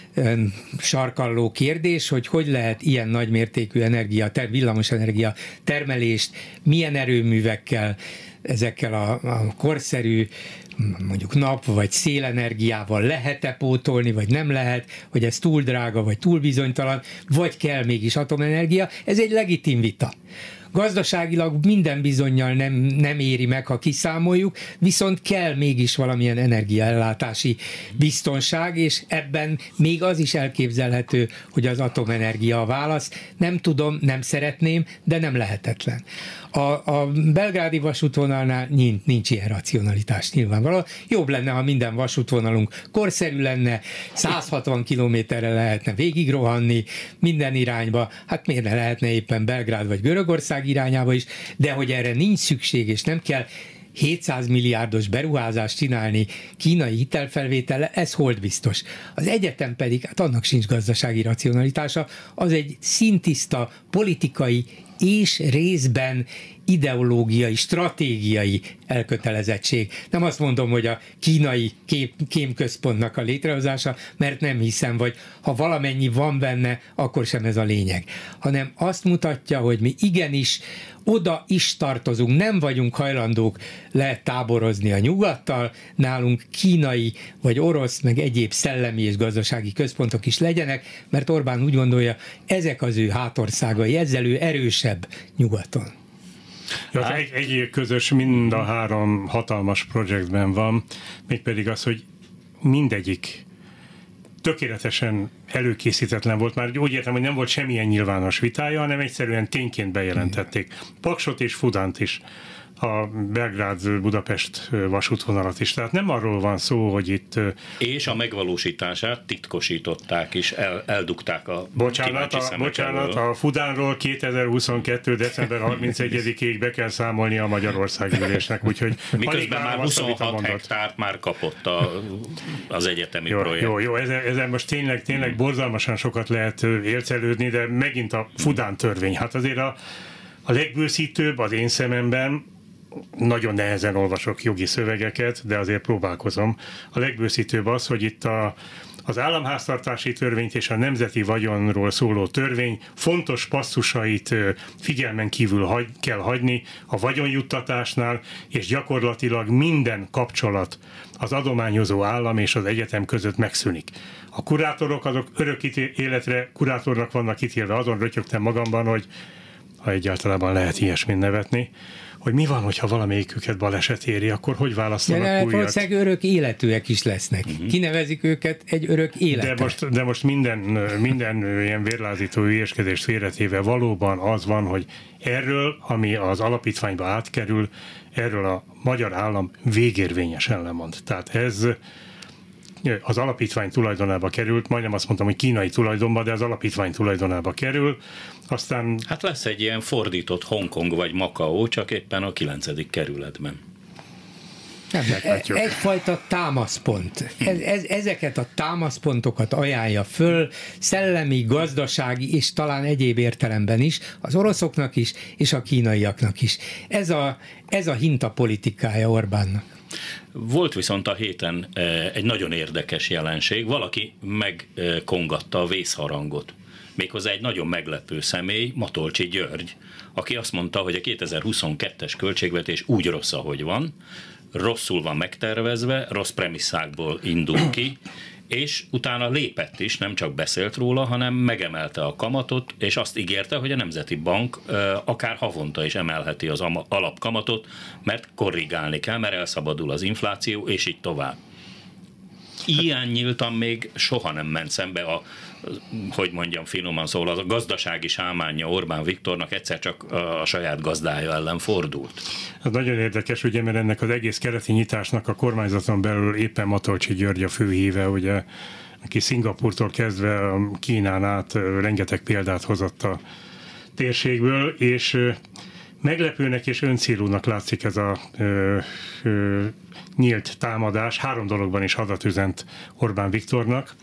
sarkalló kérdés, hogy hogy lehet ilyen nagymértékű energia, villamosenergia termelést, milyen erőművekkel, ezekkel a, a korszerű mondjuk nap vagy szélenergiával lehet-e pótolni, vagy nem lehet, hogy ez túl drága, vagy túl bizonytalan, vagy kell mégis atomenergia. Ez egy legitim vita. Gazdaságilag minden bizonnyal nem, nem éri meg, ha kiszámoljuk, viszont kell mégis valamilyen energiaellátási biztonság, és ebben még az is elképzelhető, hogy az atomenergia a válasz. Nem tudom, nem szeretném, de nem lehetetlen. A, a belgrádi vasútvonalnál nincs, nincs ilyen racionalitás nyilvánvalóan. Jobb lenne, ha minden vasútvonalunk korszerű lenne, száz hatvan kilométerre lehetne végigrohanni minden irányba, hát miért ne lehetne éppen Belgrád vagy Görögország irányába is, de hogy erre nincs szükség, és nem kell hétszáz milliárdos beruházást csinálni kínai hitelfelvétellel, ez holdbiztos. Az egyetem pedig, hát annak sincs gazdasági racionalitása, az egy szintiszta politikai és részben ideológiai, stratégiai elkötelezettség. Nem azt mondom, hogy a kínai kép, kémközpontnak a létrehozása, mert nem hiszem, vagy ha valamennyi van benne, akkor sem ez a lényeg. Hanem azt mutatja, hogy mi igenis oda is tartozunk, nem vagyunk hajlandók letáborozni a nyugattal, nálunk kínai vagy orosz, meg egyéb szellemi és gazdasági központok is legyenek, mert Orbán úgy gondolja, ezek az ő hátországai, ezzel ő erősebb nyugaton. Ja, egy, egy közös mind a három hatalmas projektben van, mégpedig az, hogy mindegyik tökéletesen előkészítetlen volt. Már úgy értem, hogy nem volt semmilyen nyilvános vitája, hanem egyszerűen tényként bejelentették. Paksot és Fudánt is, a Belgrád-Budapest vasútvonalat is. Tehát nem arról van szó, hogy itt... És a megvalósítását titkosították is, el, eldugták a Bocsánat, a, bocsánat, a Fudánról kétezer-huszonkettő. december harmincegyedikéig be kell számolni a Magyarország gyűlésnek, úgyhogy... Miközben már huszonhat hektárt már kapott a, az egyetemi jó, projekt. Jó, jó, ezen, ezen most tényleg, tényleg hmm. borzalmasan sokat lehet élcelődni, de megint a Fudán törvény. Hát azért a, a legbőszítőbb az én szememben, nagyon nehezen olvasok jogi szövegeket, de azért próbálkozom. A legbőszítőbb az, hogy itt a, az államháztartási törvényt és a nemzeti vagyonról szóló törvény fontos passzusait figyelmen kívül hagy, kell hagyni a vagyonjuttatásnál, és gyakorlatilag minden kapcsolat az adományozó állam és az egyetem között megszűnik. A kurátorok azok örök életre kurátornak vannak ítélve, azon rötyögtem magamban, hogy ha egyáltalán lehet ilyesmin nevetni, hogy mi van, hogyha valamelyiküket baleset éri, akkor hogy választanak de újat? Valószínűleg örök életűek is lesznek. Uh-huh. Kinevezik őket egy örök életre. De most, de most minden, minden ilyen vérlázító hülyeskedést félretéve valóban az van, hogy erről, ami az alapítványba átkerül, erről a magyar állam végérvényesen lemond. Tehát ez az alapítvány tulajdonába került, majdnem azt mondtam, hogy kínai tulajdonba, de az alapítvány tulajdonába kerül. Aztán... Hát lesz egy ilyen fordított Hongkong vagy Makao, csak éppen a kilencedik kerületben. Nem, egyfajta támaszpont. Ez, ez, ezeket a támaszpontokat ajánlja föl szellemi, gazdasági és talán egyéb értelemben is, az oroszoknak is, és a kínaiaknak is. Ez a, ez a hinta politikája Orbánnak. Volt viszont a héten egy nagyon érdekes jelenség, valaki megkongatta a vészharangot. Méghozzá egy nagyon meglepő személy, Matolcsy György, aki azt mondta, hogy a kétezer-huszonkettes költségvetés úgy rossz, ahogy van, rosszul van megtervezve, rossz premisszákból indul ki, és utána lépett is, nem csak beszélt róla, hanem megemelte a kamatot, és azt ígérte, hogy a Nemzeti Bank akár havonta is emelheti az alapkamatot, mert korrigálni kell, mert elszabadul az infláció, és így tovább. Ilyen nyíltan még soha nem ment szembe a, hogy mondjam finoman szól, a gazdasági sámánja Orbán Viktornak egyszer csak a saját gazdája ellen fordult. Ez nagyon érdekes, ugye, mert ennek az egész keleti nyitásnak a kormányzaton belül éppen Matolcsy György a főhíve, ugye, aki Szingapúrtól kezdve a Kínán át rengeteg példát hozott a térségből, és Meglepőnek és öncélúnak látszik ez a ö, ö, nyílt támadás. Három dologban is hadat üzent Orbán Viktornak.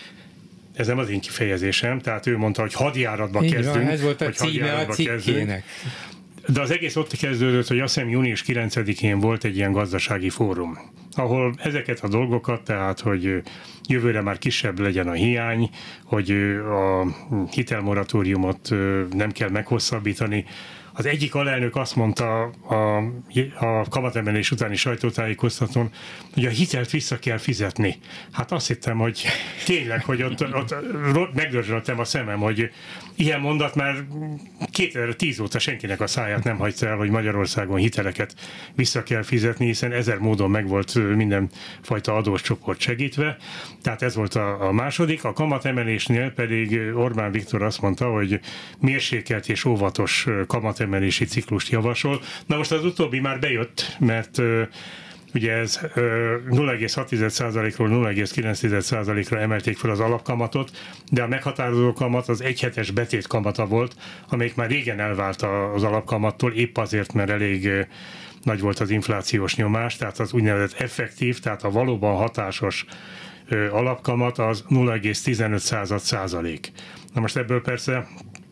Ez nem az én kifejezésem, tehát ő mondta, hogy hadjáratba így kezdünk. van, ez volt a címe a cikkének. De az egész ott kezdődött, hogy azt hiszem június kilencedikén volt egy ilyen gazdasági fórum, ahol ezeket a dolgokat, tehát hogy jövőre már kisebb legyen a hiány, hogy a hitelmoratóriumot nem kell meghosszabbítani. Az egyik alelnök azt mondta a, a kamatemelés utáni sajtótájékoztatón, hogy a hitelt vissza kell fizetni. Hát azt hittem, hogy tényleg, hogy ott, ott megdörzsöltem a szemem, hogy ilyen mondat már kétezer-tíz óta senkinek a száját nem hagyta el, hogy Magyarországon hiteleket vissza kell fizetni, hiszen ezer módon meg volt mindenfajta adós csoport segítve. Tehát ez volt a, a második. A kamatemelésnél pedig Orbán Viktor azt mondta, hogy mérsékelt és óvatos kamatemelési ciklust javasol. Na most az utóbbi már bejött, mert ugye ez nulla egész hat százalékról nulla egész kilenc százalékra emelték fel az alapkamatot, de a meghatározó kamat az egyhetes betét kamata volt, amelyik már régen elvált az alapkamattól, épp azért, mert elég nagy volt az inflációs nyomás, tehát az úgynevezett effektív, tehát a valóban hatásos alapkamat az nulla egész tizenöt százalék. Na most ebből persze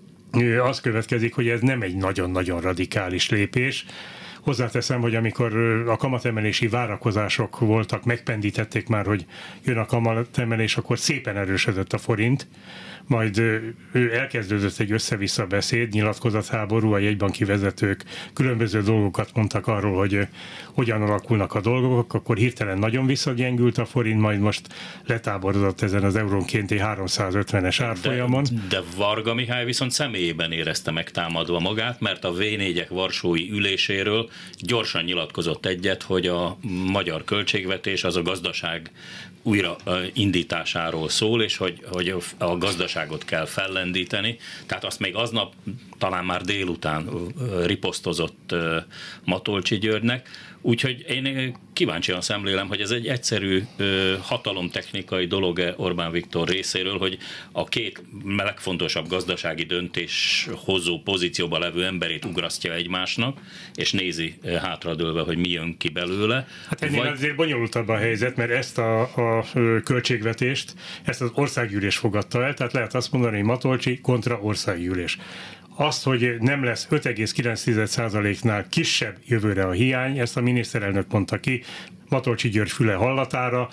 az következik, hogy ez nem egy nagyon-nagyon radikális lépés. Hozzáteszem, hogy amikor a kamatemelési várakozások voltak, megpendítették már, hogy jön a kamatemelés, akkor szépen erősödött a forint, majd ő elkezdődött egy össze-vissza beszéd, nyilatkozatháború, a jegybanki vezetők különböző dolgokat mondtak arról, hogy hogyan alakulnak a dolgok, akkor hirtelen nagyon visszagyengült a forint, majd most letáborodott ezen az eurónkénti háromszázötvenes árfolyamon. De, de Varga Mihály viszont személyében érezte megtámadva magát, mert a vé négyek varsói üléséről gyorsan nyilatkozott egyet, hogy a magyar költségvetés az a gazdaság újra indításáról szól, és hogy, hogy a gazdaságot kell fellendíteni. Tehát azt még aznap, talán már délután riposztozott Matolcsy Györgynek. Úgyhogy én kíváncsian szemlélem, hogy ez egy egyszerű hatalomtechnikai dolog Orbán Viktor részéről, hogy a két legfontosabb gazdasági döntéshozó pozícióban levő emberét ugrasztja egymásnak, és nézi hátradőlve, hogy mi jön ki belőle. Hát ennél Vagy... azért bonyolultabb a helyzet, mert ezt a, a költségvetést, ezt az országgyűlés fogadta el, tehát lehet azt mondani, hogy Matolcsy kontra országgyűlés. Azt, hogy nem lesz öt egész kilenc százaléknál kisebb jövőre a hiány, ezt a miniszterelnök mondta ki Matolcsy György füle hallatára.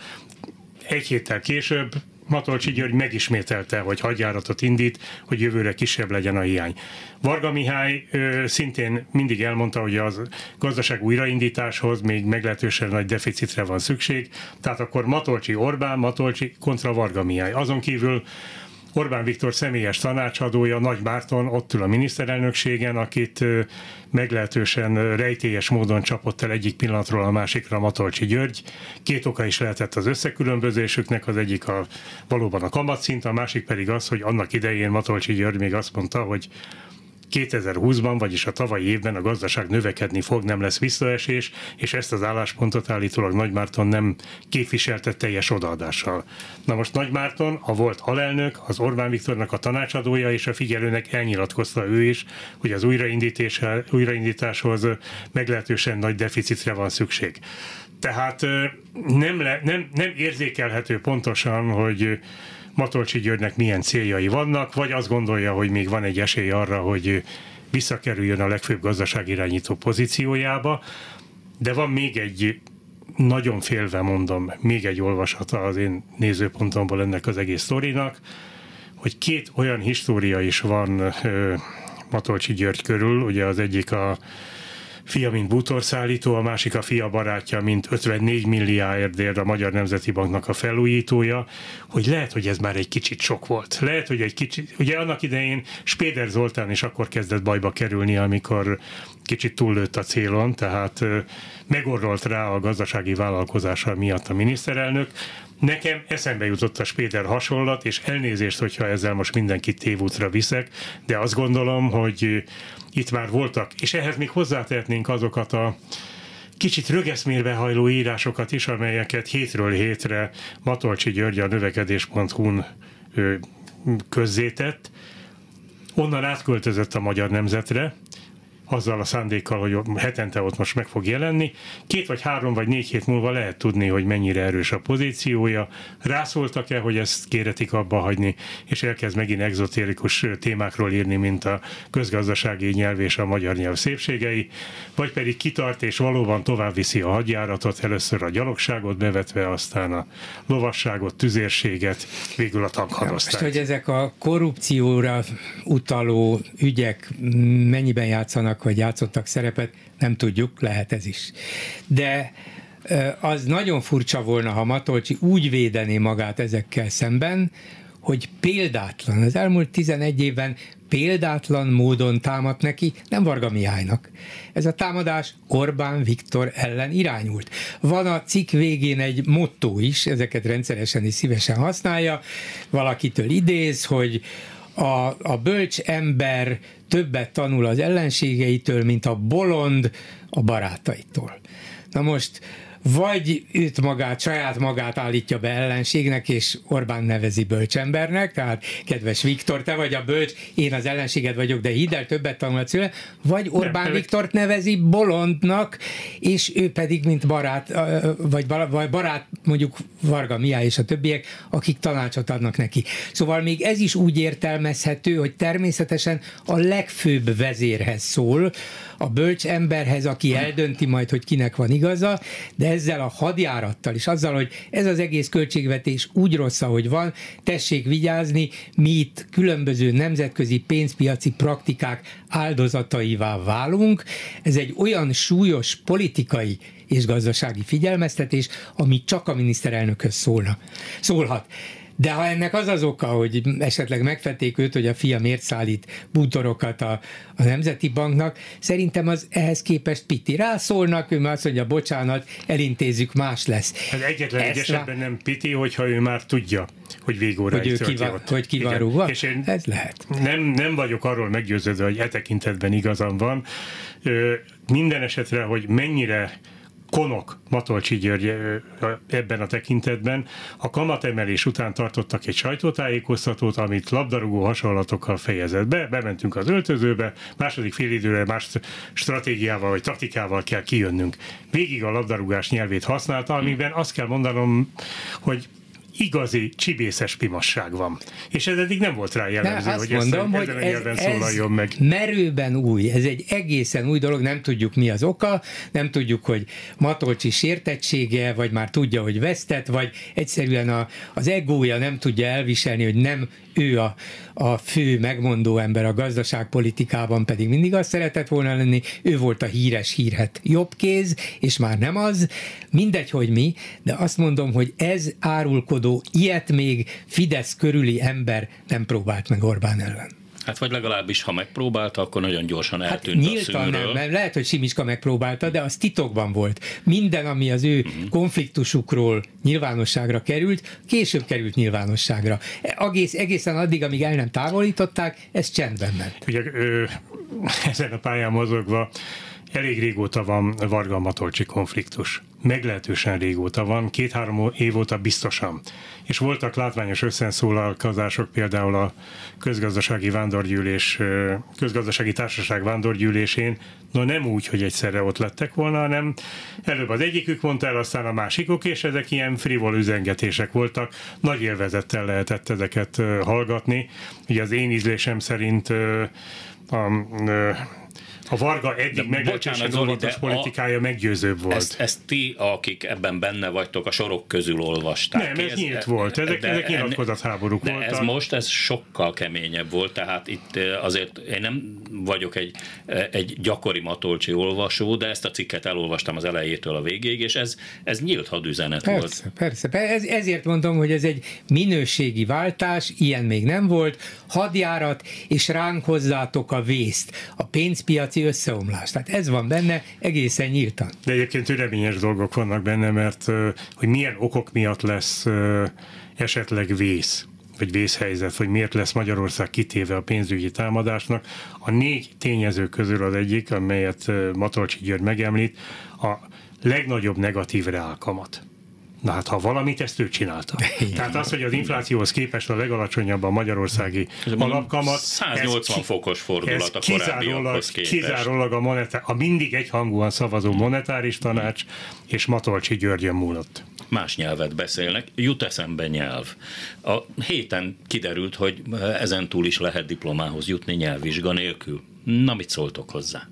Egy héttel később Matolcsy György megismételte, hogy hadjáratot indít, hogy jövőre kisebb legyen a hiány. Varga Mihály ö, szintén mindig elmondta, hogy az gazdaság újraindításhoz még meglehetősen nagy deficitre van szükség, tehát akkor Matolcsy Orbán, Matolcsy kontra Varga Mihály. Azon kívül Orbán Viktor személyes tanácsadója, Nagy Márton ott ül a miniszterelnökségen, akit meglehetősen rejtélyes módon csapott el egyik pillanatról a másikra Matolcsy György. Két oka is lehetett az összekülönbözésüknek, az egyik a, valóban a kamatszint, a másik pedig az, hogy annak idején Matolcsy György még azt mondta, hogy kétezer-húszban, vagyis a tavalyi évben a gazdaság növekedni fog, nem lesz visszaesés, és ezt az álláspontot állítólag Nagy Márton nem képviselte teljes odaadással. Na most Nagy Márton, a volt alelnök, az Orbán Viktornak a tanácsadója és a figyelőnek elnyilatkozta ő is, hogy az újraindításhoz meglehetősen nagy deficitre van szükség. Tehát nem, le, nem, nem érzékelhető pontosan, hogy Matolcsy Györgynek milyen céljai vannak, vagy azt gondolja, hogy még van egy esély arra, hogy visszakerüljön a legfőbb gazdaságirányító pozíciójába, de van még egy, nagyon félve mondom, még egy olvasata az én nézőpontomból ennek az egész sztorinak, hogy két olyan história is van Matolcsy György körül, ugye az egyik a fia, mint bútorszállító, a másik a fia barátja, mint ötvennégy milliárdért a Magyar Nemzeti Banknak a felújítója, hogy lehet, hogy ez már egy kicsit sok volt. Lehet, hogy egy kicsit, ugye annak idején Spéder Zoltán is akkor kezdett bajba kerülni, amikor kicsit túllőtt a célon, tehát megorrolt rá a gazdasági vállalkozása miatt a miniszterelnök. Nekem eszembe jutott a Spéder hasonlat, és elnézést, hogyha ezzel most mindenkit tévútra viszek, de azt gondolom, hogy itt már voltak, és ehhez még hozzátehetnénk azokat a kicsit rögeszmérbe hajló írásokat is, amelyeket hétről hétre Matolcsy György a növekedés pont hu-n közzétett. Onnan átköltözött a Magyar Nemzetre, azzal a szándékkal, hogy hetente ott most meg fog jelenni. Két vagy három vagy négy hét múlva lehet tudni, hogy mennyire erős a pozíciója. Rászóltak-e, hogy ezt kéretik abba hagyni, és elkezd megint egzotérikus témákról írni, mint a közgazdasági nyelv és a magyar nyelv szépségei, vagy pedig kitart és valóban tovább viszi a hadjáratot, először a gyalogságot bevetve, aztán a lovasságot, tüzérséget, végül a tankhadosztályt. Most, hogy ezek a korrupcióra utaló ügyek mennyiben játszanak, vagy játszottak szerepet, nem tudjuk, lehet ez is. De az nagyon furcsa volna, ha Matolcsy úgy védené magát ezekkel szemben, hogy példátlan, az elmúlt tizenegy évben példátlan módon támadt neki, nem Varga Mihálynak. Ez a támadás Orbán Viktor ellen irányult. Van a cikk végén egy motto is, ezeket rendszeresen és szívesen használja, valakitől idéz, hogy a, a bölcs ember többet tanul az ellenségeitől, mint a bolond a barátaitól. Na most vagy őt magát, saját magát állítja be ellenségnek, és Orbán nevezi bölcsembernek, tehát kedves Viktor, te vagy a bölcs, én az ellenséged vagyok, de hidd el, többet tanulhatsz tőle, vagy Orbán nem, Viktort nevezi bolondnak, és ő pedig, mint barát, vagy barát mondjuk Varga Mihály és a többiek, akik tanácsot adnak neki. Szóval még ez is úgy értelmezhető, hogy természetesen a legfőbb vezérhez szól, a bölcs emberhez, aki eldönti majd, hogy kinek van igaza, de ezzel a hadjárattal és azzal, hogy ez az egész költségvetés úgy rossz, ahogy van, tessék vigyázni, mi itt különböző nemzetközi pénzpiaci praktikák áldozataivá válunk. Ez egy olyan súlyos politikai és gazdasági figyelmeztetés, ami csak a miniszterelnökhöz szólna. Szólhat. De ha ennek az az oka, hogy esetleg megfették őt, hogy a fia miért szállít bútorokat a, a Nemzeti Banknak, szerintem az ehhez képest piti. Rászólnak, ő már azt mondja, bocsánat, elintézzük, más lesz. Hát egyetlen egy esetben nem piti, hogyha ő már tudja, hogy végóráig tölti ott. Hogy ki van rúgva? És én ez lehet. Nem, nem vagyok arról meggyőződve, hogy e tekintetben igazam van. Ö, minden esetre, hogy mennyire konok Matolcsy György ebben a tekintetben. A kamatemelés után tartottak egy sajtótájékoztatót, amit labdarúgó hasonlatokkal fejezett be. Bementünk az öltözőbe, második félidőre más stratégiával vagy taktikával kell kijönnünk. Végig a labdarúgás nyelvét használta, amiben azt kell mondanom, hogy igazi csibészes pimasság van. És ez eddig nem volt rá jellemző, ne, hogy mondom, ezt, ezen a nyelven szólaljon meg. Merőben új, ez egy egészen új dolog, nem tudjuk mi az oka, nem tudjuk, hogy Matolcsy sértettsége, vagy már tudja, hogy vesztett, vagy egyszerűen a, az egója nem tudja elviselni, hogy nem ő a, a fő megmondó ember a gazdaságpolitikában, pedig mindig azt szeretett volna lenni, ő volt a híres hírhet jobbkéz, és már nem az, mindegy, hogy mi, de azt mondom, hogy ez árulkodó, ilyet még Fidesz körüli ember nem próbált meg Orbán ellen. Hát vagy legalábbis, ha megpróbálta, akkor nagyon gyorsan eltűnt hát, nyíltan a szűnről. Nem, mert lehet, hogy Simicska megpróbálta, de az titokban volt. Minden, ami az ő uh-huh. konfliktusukról nyilvánosságra került, később került nyilvánosságra. Egész, egészen addig, amíg el nem távolították, ez csendben ment. Ugye ö, ezen a pályán mozogva elég régóta van Varga-Matolcsy konfliktus. Meglehetősen régóta van, két-három év óta biztosan. És voltak látványos összenszólalkozások például a közgazdasági vándorgyűlés, közgazdasági társaság vándorgyűlésén, no nem úgy, hogy egyszerre ott lettek volna, hanem előbb az egyikük mondta el, aztán a másikok, és ezek ilyen frivol üzengetések voltak. Nagy élvezettel lehetett ezeket hallgatni. Ugye az én ízlésem szerint a, a A Varga eddig meglehetősen óvatos politikája a, meggyőzőbb volt. Ezt, ezt ti, akik ebben benne vagytok, a sorok közül olvasták. Nem, ez, ez nyílt ez, volt. Ezek, ezek nyilatkozatháborúk voltak. Ez most, ez sokkal keményebb volt, tehát itt azért én nem vagyok egy, egy gyakori Matolcsy olvasó, de ezt a cikket elolvastam az elejétől a végéig, és ez, ez nyílt hadüzenet persze, volt. Persze, persze. Ez, ezért mondom, hogy ez egy minőségi váltás, ilyen még nem volt, hadjárat, és ránk hozzátok a vészt, a pénzpiaci összeomlás. Tehát ez van benne egészen nyíltan. De egyébként reményes dolgok vannak benne, mert hogy milyen okok miatt lesz esetleg vész, vagy vészhelyzet, vagy miért lesz Magyarország kitéve a pénzügyi támadásnak. A négy tényező közül az egyik, amelyet Matolcsy György megemlít, a legnagyobb negatív reálkamat. Na hát, ha valamit, ezt ő csinálta. Tehát az, hogy az inflációhoz képest a legalacsonyabb a magyarországi alapkamat, száznyolcvan ez, fokos fordulat a korábbiakhoz képest. Kizárólag a, monetár, a mindig egyhangúan szavazó monetáris tanács és Matolcsy Györgyön múlott. Más nyelvet beszélnek, jut eszembe nyelv. A héten kiderült, hogy ezen túl is lehet diplomához jutni nyelvvizsga nélkül. Na, mit szóltok hozzá?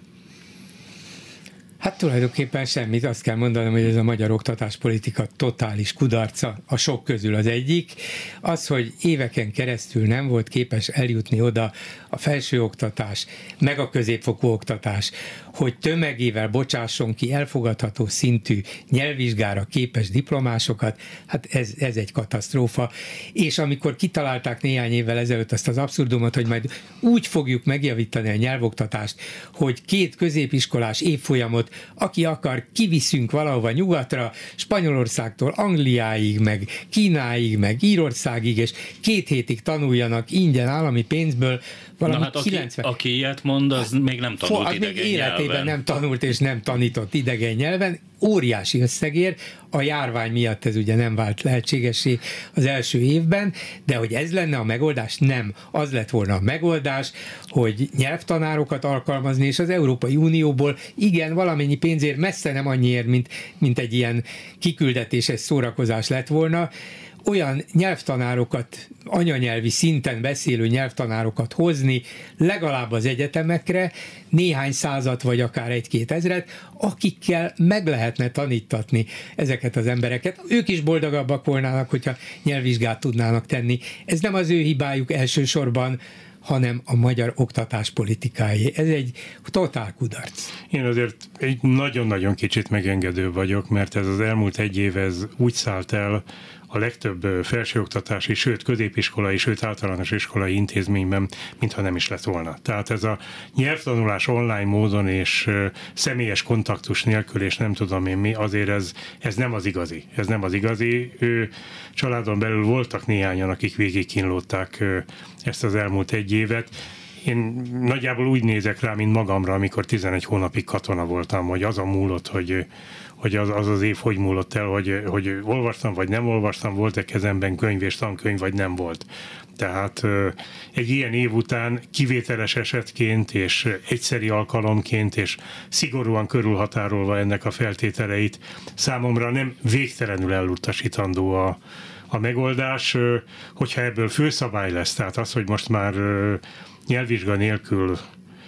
Hát tulajdonképpen semmit, azt kell mondanom, hogy ez a magyar oktatáspolitika totális kudarca, a sok közül az egyik. Az, hogy éveken keresztül nem volt képes eljutni oda a felsőoktatás, meg a középfokú oktatás, hogy tömegével bocsásson ki elfogadható szintű nyelvvizsgára képes diplomásokat, hát ez, ez egy katasztrófa. És amikor kitalálták néhány évvel ezelőtt azt az abszurdumot, hogy majd úgy fogjuk megjavítani a nyelvoktatást, hogy két középiskolás évfolyamot, aki akar, kiviszünk valahova nyugatra, Spanyolországtól Angliáig, meg Kínáig, meg Írországig, és két hétig tanuljanak ingyen állami pénzből, valami Na hát kilencven... aki, aki ilyet mond, az hát, még nem tanult idegen még életében nyelven. nem tanult és nem tanított idegen nyelven, óriási összegér, a járvány miatt ez ugye nem vált lehetségessé az első évben, de hogy ez lenne a megoldás, nem. Az lett volna a megoldás, hogy nyelvtanárokat alkalmazni, és az Európai Unióból igen, valamennyi pénzért messze nem annyiért, mint, mint egy ilyen kiküldetéses szórakozás lett volna, olyan nyelvtanárokat, anyanyelvi szinten beszélő nyelvtanárokat hozni legalább az egyetemekre, néhány százat vagy akár egy-két ezret, akikkel meg lehetne tanítatni ezeket az embereket. Ők is boldogabbak volnának, hogyha nyelvvizsgát tudnának tenni. Ez nem az ő hibájuk elsősorban, hanem a magyar oktatáspolitikáé. Ez egy totál kudarc. Én azért egy nagyon-nagyon kicsit megengedő vagyok, mert ez az elmúlt egy év ez úgy szállt el a legtöbb felsőoktatási, sőt középiskolai, sőt általános iskolai intézményben, mintha nem is lett volna. Tehát ez a nyelvtanulás online módon és személyes kontaktus nélkül, és nem tudom én mi, azért ez, ez nem az igazi. Ez nem az igazi. Ő, családon belül voltak néhányan, akik végigkínlották ezt az elmúlt egy évet. Én nagyjából úgy nézek rá, mint magamra, amikor tizenegy hónapig katona voltam, hogy az a múlott, hogy hogy az, az az év hogy múlott el, hogy, hogy olvastam, vagy nem olvastam, volt-e kezemben könyv és tankönyv, vagy nem volt. Tehát egy ilyen év után kivételes esetként és egyszeri alkalomként és szigorúan körülhatárolva ennek a feltételeit számomra nem végtelenül elutasítandó a, a megoldás, hogyha ebből főszabály lesz, tehát az, hogy most már nyelvvizsga nélkül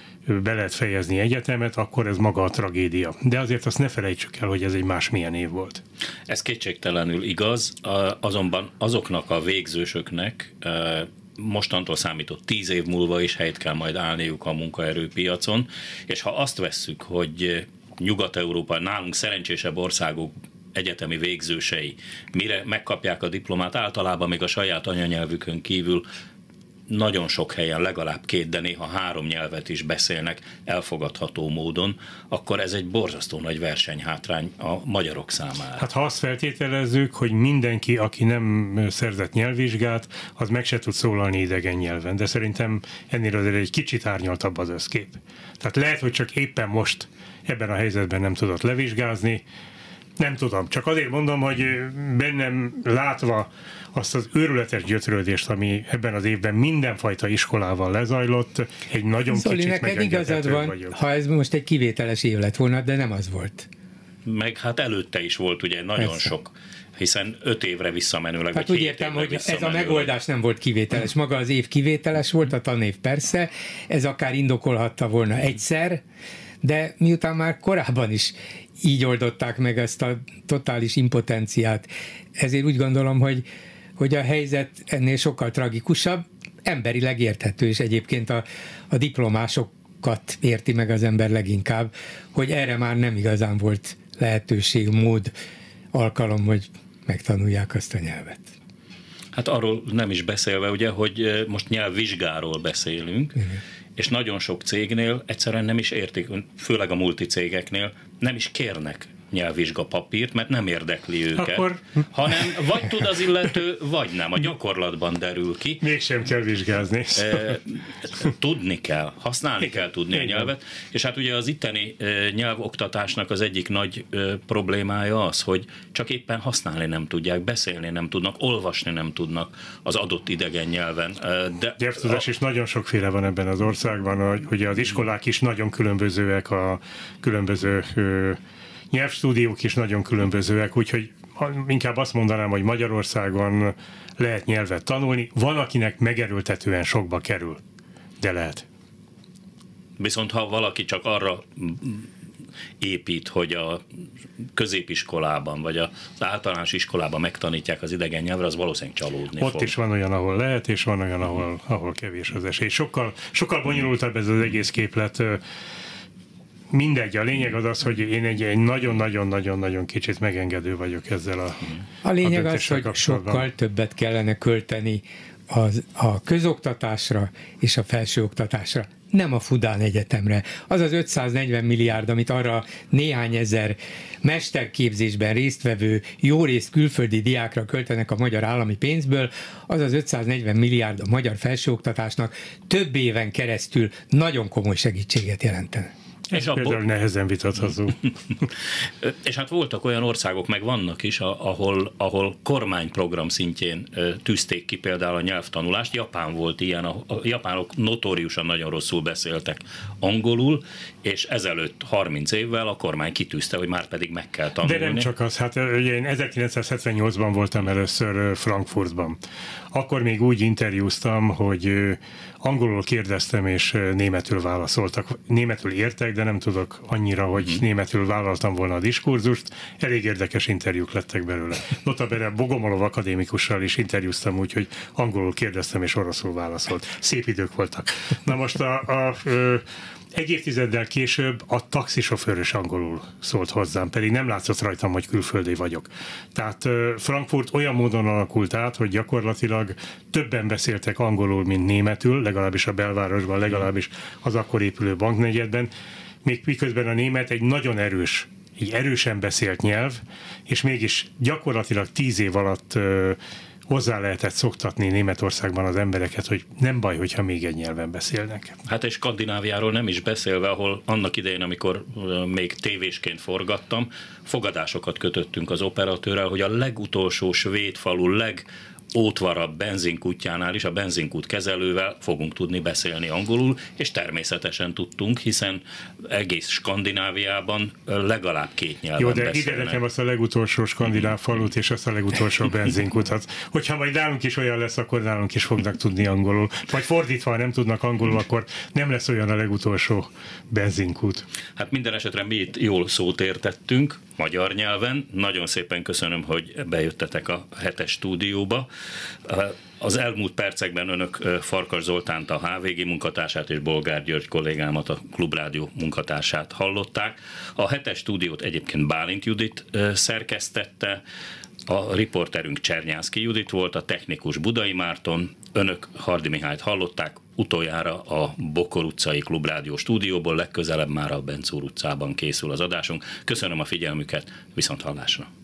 be lehet fejezni egyetemet, akkor ez maga a tragédia. De azért azt ne felejtsük el, hogy ez egy másmilyen év volt. Ez kétségtelenül igaz, azonban azoknak a végzősöknek mostantól számított tíz év múlva is helyt kell majd állniuk a munkaerőpiacon, és ha azt vesszük, hogy Nyugat-Európa, nálunk szerencsésebb országok egyetemi végzősei, mire megkapják a diplomát, általában még a saját anyanyelvükön kívül nagyon sok helyen legalább két, de néha három nyelvet is beszélnek elfogadható módon, akkor ez egy borzasztó nagy versenyhátrány a magyarok számára. Hát ha azt feltételezzük, hogy mindenki, aki nem szerzett nyelvvizsgát, az meg se tud szólalni idegen nyelven, de szerintem ennél azért egy kicsit árnyaltabb az összkép. Tehát lehet, hogy csak éppen most ebben a helyzetben nem tudott levizsgázni, nem tudom, csak azért mondom, hogy bennem látva azt az őrületes gyötrődést, ami ebben az évben mindenfajta iskolával lezajlott, egy nagyon Zoli, kicsit neked igazad van, vagyok. Ha ez most egy kivételes év lett volna, de nem az volt. Meg hát előtte is volt ugye nagyon Persze. sok, hiszen öt évre visszamenőleg, hát úgy értem, hogy ez a megoldás nem volt kivételes. Maga az év kivételes volt, a tanév persze, ez akár indokolhatta volna egyszer, de miután már korábban is így oldották meg ezt a totális impotenciát, ezért úgy gondolom, hogy, hogy a helyzet ennél sokkal tragikusabb, emberileg érthető, és egyébként a, a diplomásokat érti meg az ember leginkább, hogy erre már nem igazán volt lehetőség, mód, alkalom, hogy megtanulják azt a nyelvet. Hát arról nem is beszélve, ugye, hogy most nyelvvizsgáról beszélünk, igen. És nagyon sok cégnél egyszerűen nem is értik, főleg a multicégeknél nem is kérnek nyelvvizsga papírt, mert nem érdekli őket, Akkor... hanem vagy tud az illető, vagy nem. A gyakorlatban derül ki. Mégsem kell vizsgázni. Tudni kell, használni Igen. kell tudni Igen. a nyelvet, és hát ugye az itteni nyelvoktatásnak az egyik nagy problémája az, hogy csak éppen használni nem tudják, beszélni nem tudnak, olvasni nem tudnak az adott idegen nyelven. De nyelvtudás a... is nagyon sokféle van ebben az országban, hogy az iskolák is nagyon különbözőek, a különböző nyelvstúdiók is nagyon különbözőek, úgyhogy inkább azt mondanám, hogy Magyarországon lehet nyelvet tanulni, van, akinek megerőltetően sokba kerül, de lehet. Viszont ha valaki csak arra épít, hogy a középiskolában, vagy az általános iskolában megtanítják az idegen nyelvre, az valószínűleg csalódni Ott fog. is van olyan, ahol lehet, és van olyan, ahol, ahol kevés az esély. Sokkal, sokkal bonyolultabb ez az egész képlet. Mindegy, a lényeg az az, hogy én egy nagyon-nagyon-nagyon-nagyon kicsit megengedő vagyok ezzel a A lényeg a az, hogy sokkal többet kellene költeni az, a közoktatásra és a felsőoktatásra, nem a Fudán Egyetemre. Az az ötszáznegyven milliárd, amit arra néhány ezer mesterképzésben résztvevő, jó részt külföldi diákra költenek a magyar állami pénzből, az az ötszáznegyven milliárd a magyar felsőoktatásnak több éven keresztül nagyon komoly segítséget jelentene. És például abból... nehezen vitatható. És hát voltak olyan országok, meg vannak is, ahol, ahol kormányprogram szintjén tűzték ki például a nyelvtanulást. Japán volt ilyen, a, a japánok notóriusan nagyon rosszul beszéltek angolul, és ezelőtt harminc évvel a kormány kitűzte, hogy már pedig meg kell tanulni. De nem csak az, hát ugye én ezerkilencszázhetvennyolcban voltam először Frankfurtban. Akkor még úgy interjúztam, hogy angolul kérdeztem, és németül válaszoltak. Németül értek, de nem tudok annyira, hogy hmm. németül vállaltam volna a diskurzust. Elég érdekes interjúk lettek belőle. Notabene Bogomolov akadémikussal is interjúztam úgy, hogy angolul kérdeztem, és oroszul válaszolt. Szép idők voltak. Na most a, a, a egy évtizeddel később a taxisofőr is angolul szólt hozzám, pedig nem látszott rajtam, hogy külföldi vagyok. Tehát Frankfurt olyan módon alakult át, hogy gyakorlatilag többen beszéltek angolul, mint németül, legalábbis a belvárosban, legalábbis az akkor épülő banknegyedben, még miközben a német egy nagyon erős, egy erősen beszélt nyelv, és mégis gyakorlatilag tíz év alatt hozzá lehetett szoktatni Németországban az embereket, hogy nem baj, hogyha még egy nyelven beszélnek. Hát és Skandináviáról nem is beszélve, ahol annak idején, amikor még tévésként forgattam, fogadásokat kötöttünk az operatőrrel, hogy a legutolsó svéd falu leg ótvarabb benzinkútjánál is a benzinkút kezelővel fogunk tudni beszélni angolul, és természetesen tudtunk, hiszen egész Skandináviában legalább két nyelven Jó, de beszélnek. ide nekem azt a legutolsó skandináv falut és azt a legutolsó benzinkutat. Hogyha majd nálunk is olyan lesz, akkor nálunk is fognak tudni angolul. Vagy fordítva, ha nem tudnak angolul, akkor nem lesz olyan a legutolsó benzinkút. Hát minden esetre mi itt jól szót értettünk magyar nyelven. Nagyon szépen köszönöm, hogy bejöttetek a hetes stúdióba. Az elmúlt percekben önök Farkas Zoltánt, a há vé gé munkatársát, és Bolgár György kollégámat, a Klubrádió munkatársát hallották. A hetes stúdiót egyébként Bálint Judit szerkesztette, a riporterünk Csernyánszky Judit volt, a technikus Budai Márton, önök Hardy Mihályt hallották, utoljára a Bokor utcai Klubrádió stúdióból, legközelebb már a Bencúr utcában készül az adásunk. Köszönöm a figyelmüket, viszont hallásra!